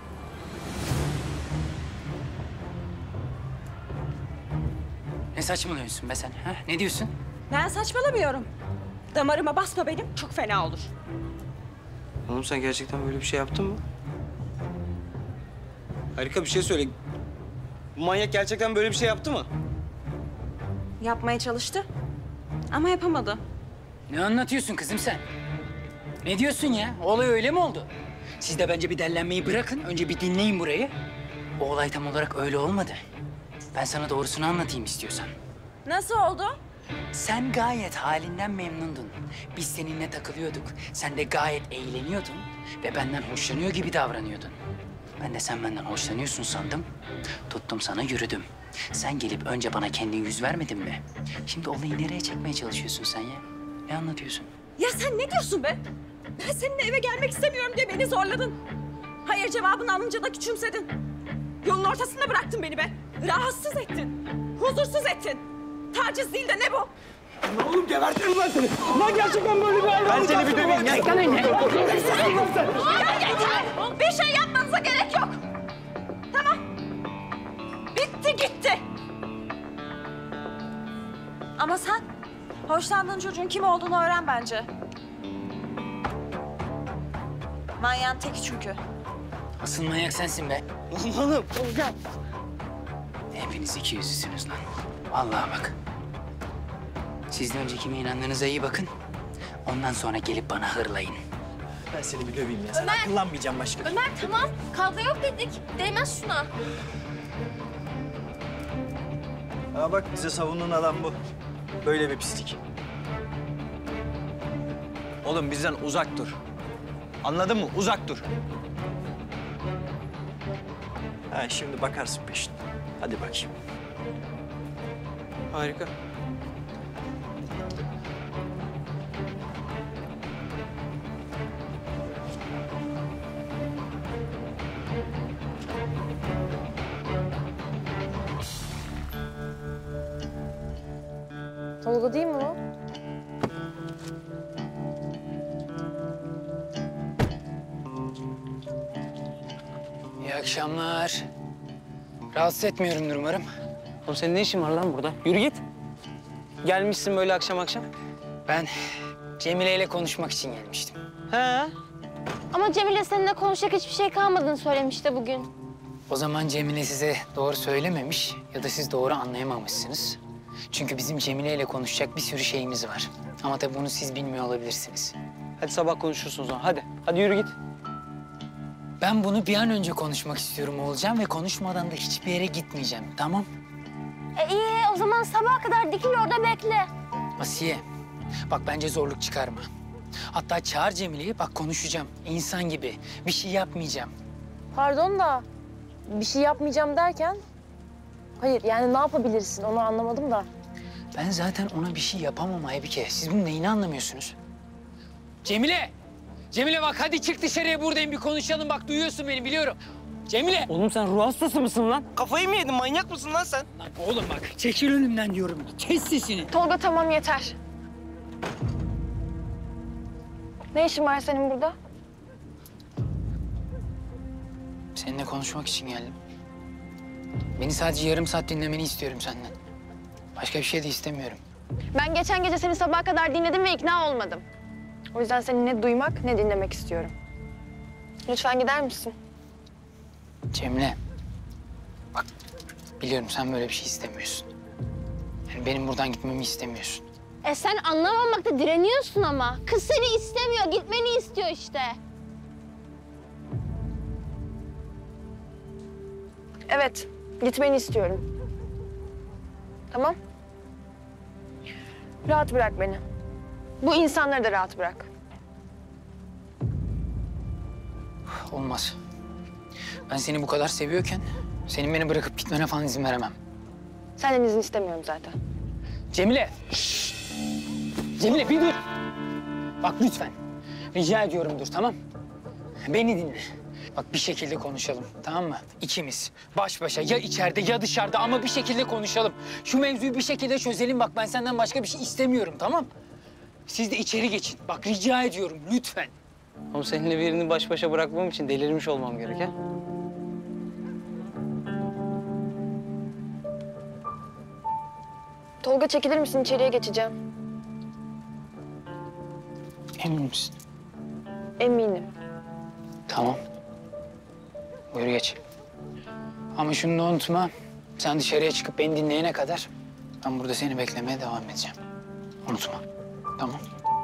O: Ne saçmalıyorsun be sen? Ha? Ne diyorsun?
C: Ben saçmalamıyorum. Damarıma basma benim, çok fena olur.
H: Oğlum sen gerçekten böyle bir şey yaptın mı? Harika bir şey söyle. Bu manyak gerçekten böyle bir şey yaptı mı?
C: Yapmaya çalıştı ama yapamadı.
O: Ne anlatıyorsun kızım sen? Ne diyorsun ya? Olay öyle mi oldu? Siz de bence bir dellenmeyi bırakın. Önce bir dinleyin burayı. O olay tam olarak öyle olmadı. Ben sana doğrusunu anlatayım istiyorsan.
C: Nasıl oldu?
O: Sen gayet halinden memnundun. Biz seninle takılıyorduk. Sen de gayet eğleniyordun ve benden hoşlanıyor gibi davranıyordun. Ben de sen benden hoşlanıyorsun sandım. Tuttum sana yürüdüm. Sen gelip önce bana kendin yüz vermedin mi? Şimdi olayı nereye çekmeye çalışıyorsun sen ya? Ne anlatıyorsun?
C: Ya sen ne diyorsun be? Ben seninle eve gelmek istemiyorum diye beni zorladın. Hayır cevabını alınca da küçümsedin. Yolun ortasında bıraktın beni be. Rahatsız ettin. Huzursuz ettin. Taciz değil de ne bu?
I: Oğlum gebertirim ben seni. Lan gerçekten böyle bir hayvan. Ben seni bir döveyim. Ya
C: Ya yeter! Bir şey yapmanıza gerek yok. Tamam. Bitti gitti. Ama sen hoşlandığın çocuğun kim olduğunu öğren bence. Manyağın teki çünkü.
O: Asıl manyak sensin be.
H: Oğlum.
O: Hepiniz iki yüzlüsünüz lan. Vallahi bak. Siz de önce kime inandığınıza iyi bakın. Ondan sonra gelip bana hırlayın.
Q: Ben seni bir döveyim ya. Sen
N: Ömer!
Q: akıllanmayacağım başka.
N: Ömer tamam. Kavga yok dedik. Değmez şuna.
D: Aa bak bize savunan adam bu. Böyle bir pislik. Oğlum bizden uzak dur. Anladın mı? Uzak dur. Ha şimdi bakarsın peşine. Hadi bakayım.
H: Harika.
G: Tolga değil mi o?
O: İyi akşamlar. Rahatsız etmiyorumdur umarım.
H: Oğlum senin ne işin var lan burada? Yürü git. Gelmişsin böyle akşam akşam.
O: Ben Cemile ile konuşmak için gelmiştim.
H: He.
R: Ama Cemile seninle konuşacak hiçbir şey kalmadığını söylemişti bugün.
O: O zaman Cemile size doğru söylememiş ya da siz doğru anlayamamışsınız. Çünkü bizim Cemile ile konuşacak bir sürü şeyimiz var. Ama tabii bunu siz bilmiyor olabilirsiniz.
H: Hadi sabah konuşursun o zaman. Hadi. Hadi yürü git.
O: Ben bunu bir an önce konuşmak istiyorum Oğulcan ve konuşmadan da hiçbir yere gitmeyeceğim, tamam?
R: İyi o zaman sabaha kadar dikil orada bekle.
O: Asiye, bak bence zorluk çıkarma. Hatta çağır Cemile'yi, bak konuşacağım. İnsan gibi. Bir şey yapmayacağım.
G: Pardon da bir şey yapmayacağım derken... Hayır yani ne yapabilirsin onu anlamadım da.
O: Ben zaten ona bir şey yapamam Aybike. Siz bunun neyini anlamıyorsunuz? Cemile! Cemile bak hadi çık dışarıya buradayım bir konuşalım. Bak duyuyorsun beni biliyorum. Cemile!
H: Oğlum sen ruh hastası mısın lan? Kafayı mı yedin? Manyak mısın lan sen?
O: Lan oğlum bak çekil önümden diyorum. Kes sesini.
G: Tolga tamam yeter. Ne işin var senin burada?
O: Seninle konuşmak için geldim. Beni sadece yarım saat dinlemeni istiyorum senden. Başka bir şey de istemiyorum.
G: Ben geçen gece seni sabaha kadar dinledim ve ikna olmadım. O yüzden seni ne duymak ne dinlemek istiyorum. Lütfen gider misin?
O: Cemile, bak biliyorum sen böyle bir şey istemiyorsun. Yani benim buradan gitmemi istemiyorsun.
R: Sen anlamamakta direniyorsun ama. Kız seni istemiyor, gitmeni istiyor işte.
G: Evet, gitmeni istiyorum. Tamam? Rahat bırak beni. Bu insanları da rahat bırak.
O: Olmaz. Ben seni bu kadar seviyorken senin beni bırakıp gitmene falan izin veremem.
G: Senden izin istemiyorum zaten.
O: Cemile! Şşş! Cemile bir dur! Bak lütfen.
F: Rica ediyorum dur, tamam? Beni dinle. Bak bir şekilde konuşalım, tamam mı? İkimiz baş başa ya içeride ya dışarıda ama bir şekilde konuşalım. Şu mevzuyu bir şekilde çözelim. Bak ben senden başka bir şey istemiyorum, tamam? Siz de içeri geçin. Bak rica ediyorum lütfen.
H: Oğlum seninle birini baş başa bırakmam için delirmiş olmam gerek ha?
G: Tolga çekilir misin? İçeriye geçeceğim.
F: Emin misin?
G: Eminim.
F: Tamam. Buyur geç. Ama şunu da unutma. Sen dışarıya çıkıp beni dinleyene kadar ben burada seni beklemeye devam edeceğim. Unutma. Tamam.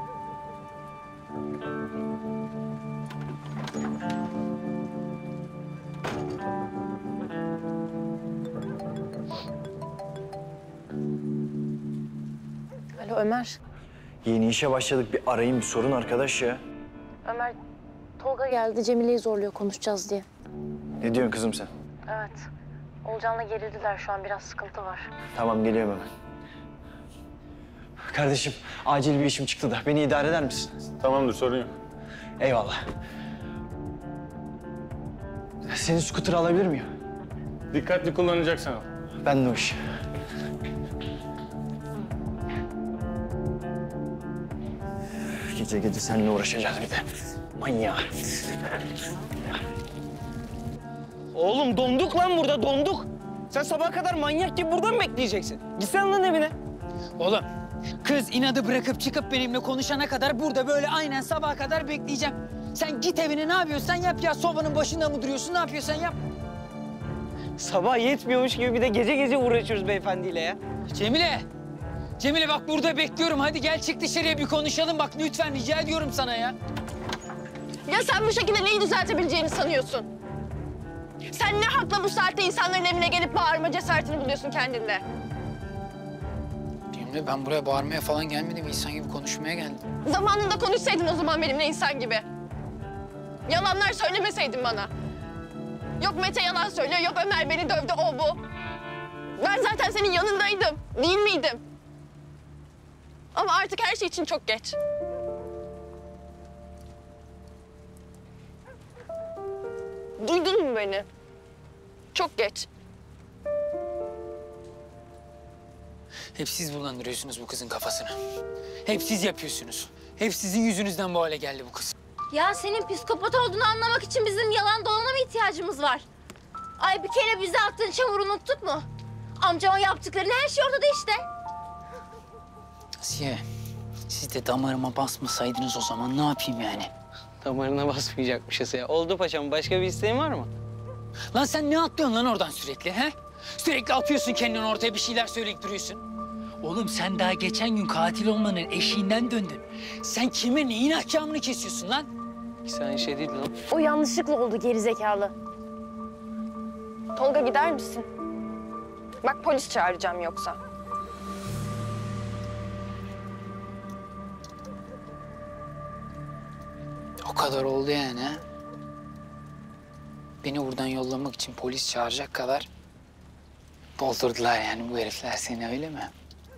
G: Alo Ömer.
D: Yeni işe başladık. Bir arayın, bir sorun arkadaş ya.
G: Ömer, Tolga geldi. Cemile'yi zorluyor konuşacağız diye.
D: Ne diyorsun kızım sen?
G: Evet. Olcan'la gerildiler şu an. Biraz sıkıntı var.
D: Tamam, geliyorum hemen. Kardeşim, acil bir işim çıktı da beni idare eder misin?
S: Tamamdır, sorun yok.
D: Eyvallah. Senin skuterı alabilir miyim?
S: Dikkatli kullanacaksın al.
D: Ben de o iş. Gece gece seninle uğraşacağız bir de. Manyak.
H: Oğlum donduk lan burada, donduk. Sen sabaha kadar manyak gibi burada mı bekleyeceksin? Gitsene lan evine.
F: Oğlum, kız inadı bırakıp çıkıp benimle konuşana kadar burada böyle aynen sabaha kadar bekleyeceğim. Sen git evine, ne yapıyorsan yap ya. Sobanın başında mı duruyorsun, ne yapıyorsan yap.
H: Sabah yetmiyormuş gibi bir de gece gece uğraşıyoruz beyefendiyle ya.
F: Cemile! Cemile bak burada bekliyorum. Hadi gel çık dışarıya bir konuşalım. Bak lütfen rica ediyorum sana ya.
R: Ya sen bu şekilde neyi düzeltebileceğini sanıyorsun? Sen ne hakla bu saatte insanların evine gelip bağırma cesaretini buluyorsun kendinde?
F: Cemile ben buraya bağırmaya falan gelmedim. İnsan gibi konuşmaya geldim.
R: Zamanında konuşsaydın o zaman benimle insan gibi. Yalanlar söylemeseydin bana. Yok Mete yalan söylüyor, yok Ömer beni dövdü, o bu. Ben zaten senin yanındaydım, değil miydim? Ama artık her şey için çok geç. Duydun mu beni? Çok geç.
F: Hep siz bulandırıyorsunuz bu kızın kafasını. Hep siz yapıyorsunuz. Hep sizin yüzünüzden bu hale geldi bu kız.
R: Ya senin psikopat olduğunu anlamak için bizim yalan dolana mı ihtiyacımız var? Ay bir kere bize attığın çamuru unuttuk mu? Amcama yaptıklarının her şey ortada işte.
F: Asiye, siz de damarıma basmasaydınız o zaman ne yapayım yani?
H: Damarına basmayacakmışız ya. Oldu paşam, başka bir isteğin var mı?
F: Lan sen ne atlıyorsun lan oradan sürekli he? Sürekli atıyorsun kendini ortaya, bir şeyler söyleyip duruyorsun. Oğlum sen daha geçen gün katil olmanın eşiğinden döndün. Sen kime neyin ahkamını kesiyorsun lan?
H: Sen şey değil lan.
G: O yanlışlıkla oldu gerizekalı.
R: Tolga gider misin? Bak polis çağıracağım yoksa.
F: O kadar oldu yani ha? Beni buradan yollamak için polis çağıracak kadar doldurdular yani bu herifler seni, öyle mi?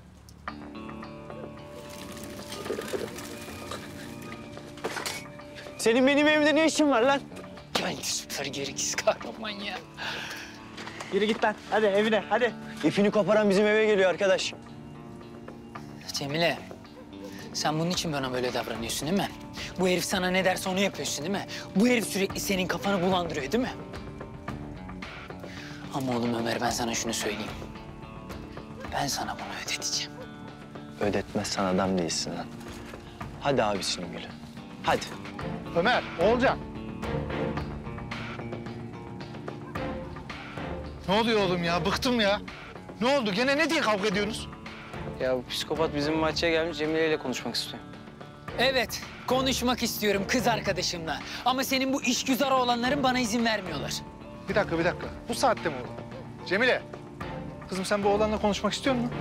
D: Senin benim evimde ne işin var lan?
F: Geldi süper gereksiz kahraman ya.
D: Yürü git lan. Hadi evine, hadi. İpini koparan bizim eve geliyor arkadaş.
F: Cemile, sen bunun için bana böyle davranıyorsun değil mi? Bu herif sana ne derse onu yapıyorsun değil mi? Bu herif sürekli senin kafanı bulandırıyor değil mi? Ama oğlum Ömer, ben sana şunu söyleyeyim. Ben sana bunu ödeteceğim.
D: Ödetmezsen adam değilsin lan. Hadi abisinin gülü. Hadi.
U: Ömer, Oğulcan. Ne oluyor oğlum ya? Bıktım ya. Ne oldu? Gene ne diye kavga ediyorsunuz?
H: Ya bu psikopat bizim maçya gelmiş, Cemile ile konuşmak istiyor.
F: Evet, konuşmak istiyorum kız arkadaşımla. Ama senin bu işgüzar olanların bana izin vermiyorlar.
U: Bir dakika. Bu saatte mi oldu? Cemile, kızım sen bu oğlanla konuşmak istiyor musun?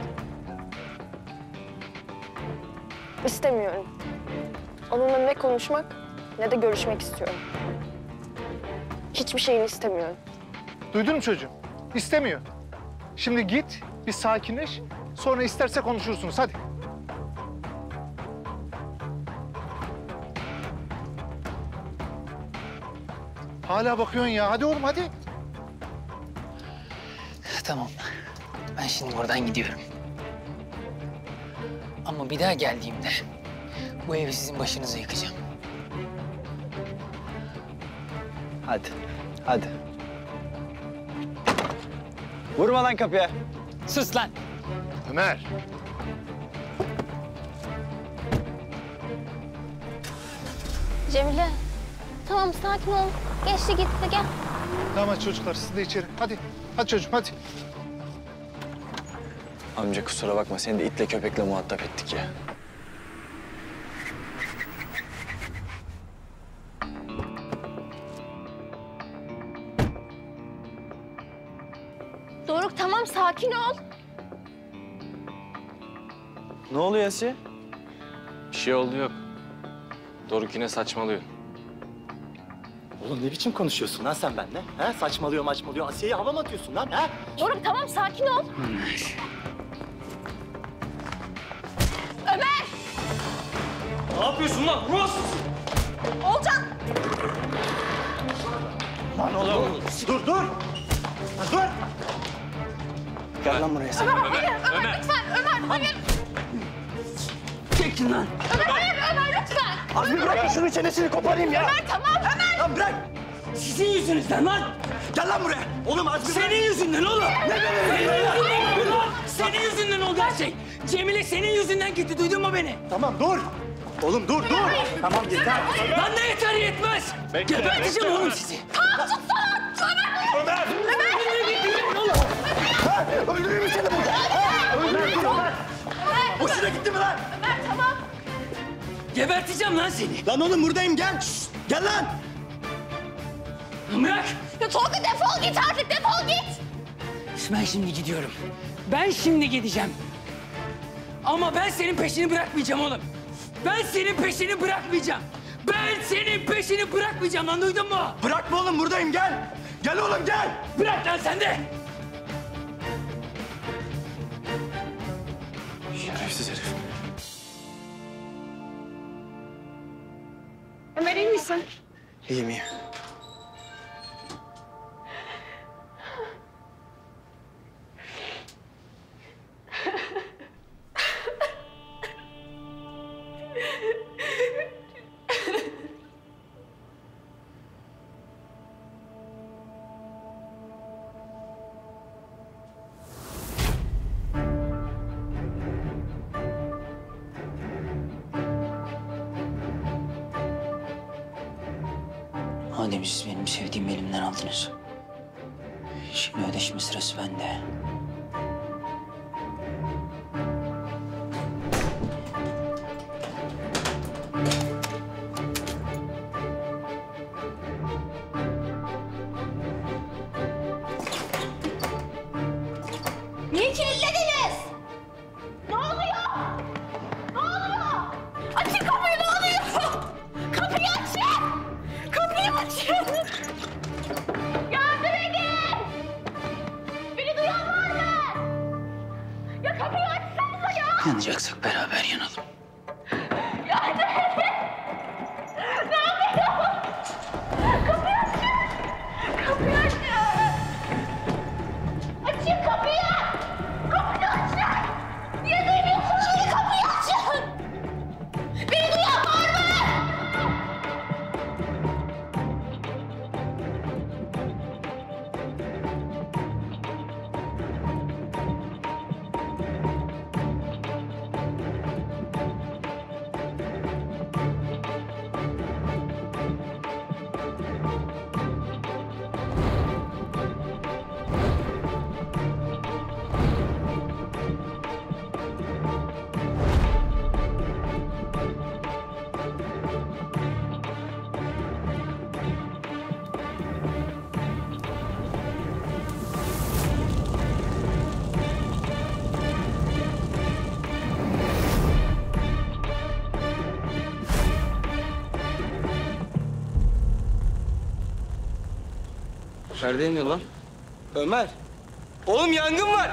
R: İstemiyorum. Onunla ne konuşmak ne de görüşmek istiyorum. Hiçbir şeyini istemiyorum.
U: Duydun mu çocuğum? İstemiyor. Şimdi git, bir sakinleş. Sonra isterse konuşursunuz. Hadi. Hala bakıyorsun ya. Hadi oğlum hadi.
O: Tamam. Ben şimdi buradan gidiyorum. Ama bir daha geldiğimde bu evi sizin başınıza yıkacağım.
D: Hadi, hadi. Vurma lan kapıya.
O: Sus lan.
U: Ömer.
R: Cemile. Tamam sakin ol. Geçti gitti gel.
U: Tamam hadi çocuklar siz de içeri. Hadi. Hadi çocuğum hadi.
D: Amca kusura bakma, seni de itle köpekle muhatap ettik ya.
R: Doruk tamam sakin ol.
D: Ne oluyor Asiye?
E: Bir şey oldu yok. Doruk yine saçmalıyor.
Q: Oğlum ne biçim konuşuyorsun lan sen benimle? He? Saçmalıyor. Asiye'ye hava mı atıyorsun lan? He?
R: Doruk tamam sakin ol. Ömer!
I: Ne yapıyorsun lan? Rus!
R: Olcan!
Q: Lan oğlum. Dur. Dur. Gel lan buraya sen.
R: Ömer, Ömer, lütfen Ömer, hayır.
Q: Çekin lan.
R: Ömer, hayır Ömer lütfen.
Q: Az bir bırak şunun çenesini koparayım ya.
R: Ömer tamam Ömer.
Q: Lan bırak.
I: Sizin yüzünüzden lan!
Q: Gel lan buraya. Oğlum az bir bırak.
I: Senin yüzünden oğlum! Senin yüzünden oldu her şey! Cemile senin yüzünden gitti, duydun mu beni?
Q: Tamam dur. Oğlum dur. Tamam yeter.
I: Lan ne yeter yetmez! Geberteceğim oğlum sizi!
R: Tamam tutsana. Ömer!
Q: Öldüreyim mi seni burada? Öldüreyim Ömer. Hoşuna gitti mi lan?
R: Ömer tamam.
I: Geberteceğim lan seni!
Q: Lan oğlum buradayım gel. Şşt, gel lan.
I: Bırak!
R: Ya Tolga defol git artık defol git.
I: Ben şimdi gidiyorum. Ben şimdi gideceğim. Ama ben senin peşini bırakmayacağım oğlum. Ben senin peşini bırakmayacağım. Ben senin peşini bırakmayacağım lan, duydun mu?
Q: Bırakma oğlum buradayım gel. Gel oğlum gel.
I: Bırak lan sen de.
D: Şerefsiz herif.
R: Ömer iyi misin?
D: İyiyim.
O: Madem siz benim sevdiğimi elimden aldınız. Şimdi ödeşme sırası bende.
R: Niye kilitlediniz? Ne oluyor? Ne oluyor? Açın kapıyı ne oluyor? Kapıyı açın! Kapıyı açın! Yardım edin! Beni duyan var mı? Ya kapıyı açsanıza ya!
O: Yanacaksak beraber yanalım.
R: Yardım edin! Ne yapıyorsun? Kapıyı açın! Kapıyı açın! Açın kapıyı! Kapıyı açın! Niye duymuyorsunuz beni? Kapıyı açın! Beni duyan var mı?
H: Nerede iniyor lan? Ömer! Oğlum yangın var!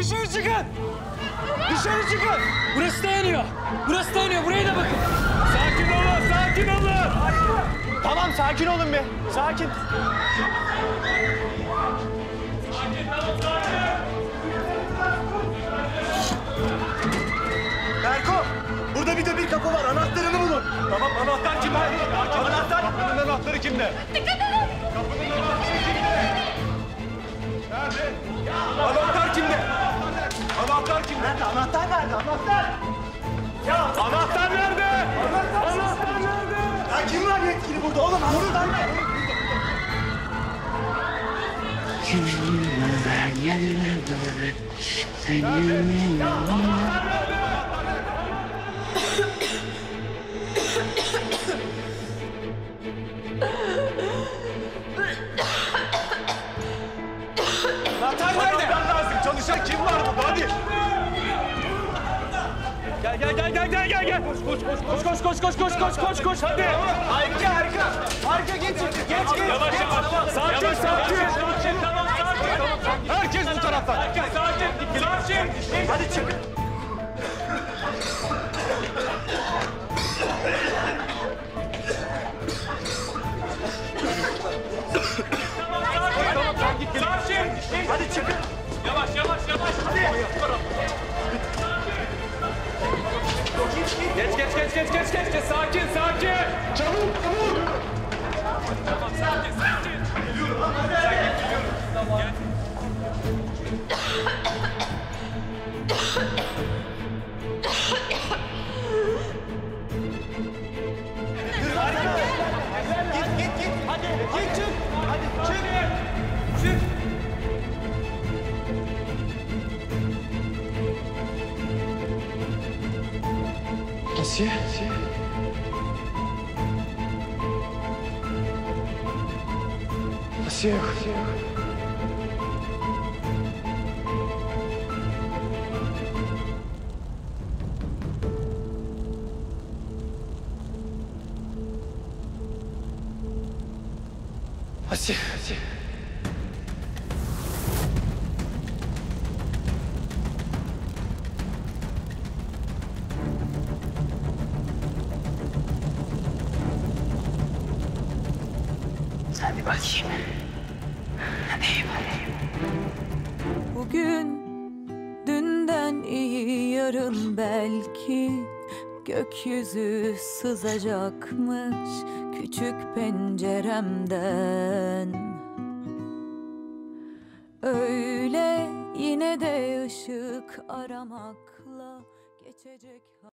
I: Dışarı çıkın! Dışarı çıkın! Burası dayanıyor. Burası dayanıyor. Buraya da bakın.
T: Sakin olun, sakin olun.
D: Tamam, sakin olun be. Sakin.
T: Berko, burada bir de bir kapı var. Anahtarını bulun. Tamam, anahtar kimde? Anahtar. Kapının anahtarı kimde?
N: Dikkat edin!
T: Kapının anahtarı kimde? Nerede? Anahtar kimde? Anahtar kimde? Nerede? Anahtar nerede? Anahtar! Ya anahtar nerede? Anahtar nerede? Ya kim var yetkili burada oğlum? Anahtar nerede? Anahtar nerede? Anahtar lazım. Çalışan kim var burada? Hadi. Gel. Koş. Hadi. Harika. Harika geç. Yavaş. Sakin. Tamam, sakin. Herkes bu taraftan. Sakin. Hadi çık. Sakin. Hadi çıkın. Yavaş. Hadi. Geç. Sakin. Çabuk. Tamam, sakin. Geliyorum. Tamam. Gel. Git. Hadi. Çık. Hadi çık.
D: Asiye. Asiye yok. Asiye.
O: Hadi bakayım.
J: Bugün dünden iyi, yarın belki gökyüzü sızacakmış küçük penceremden. Öyle yine de ışık aramakla geçecek.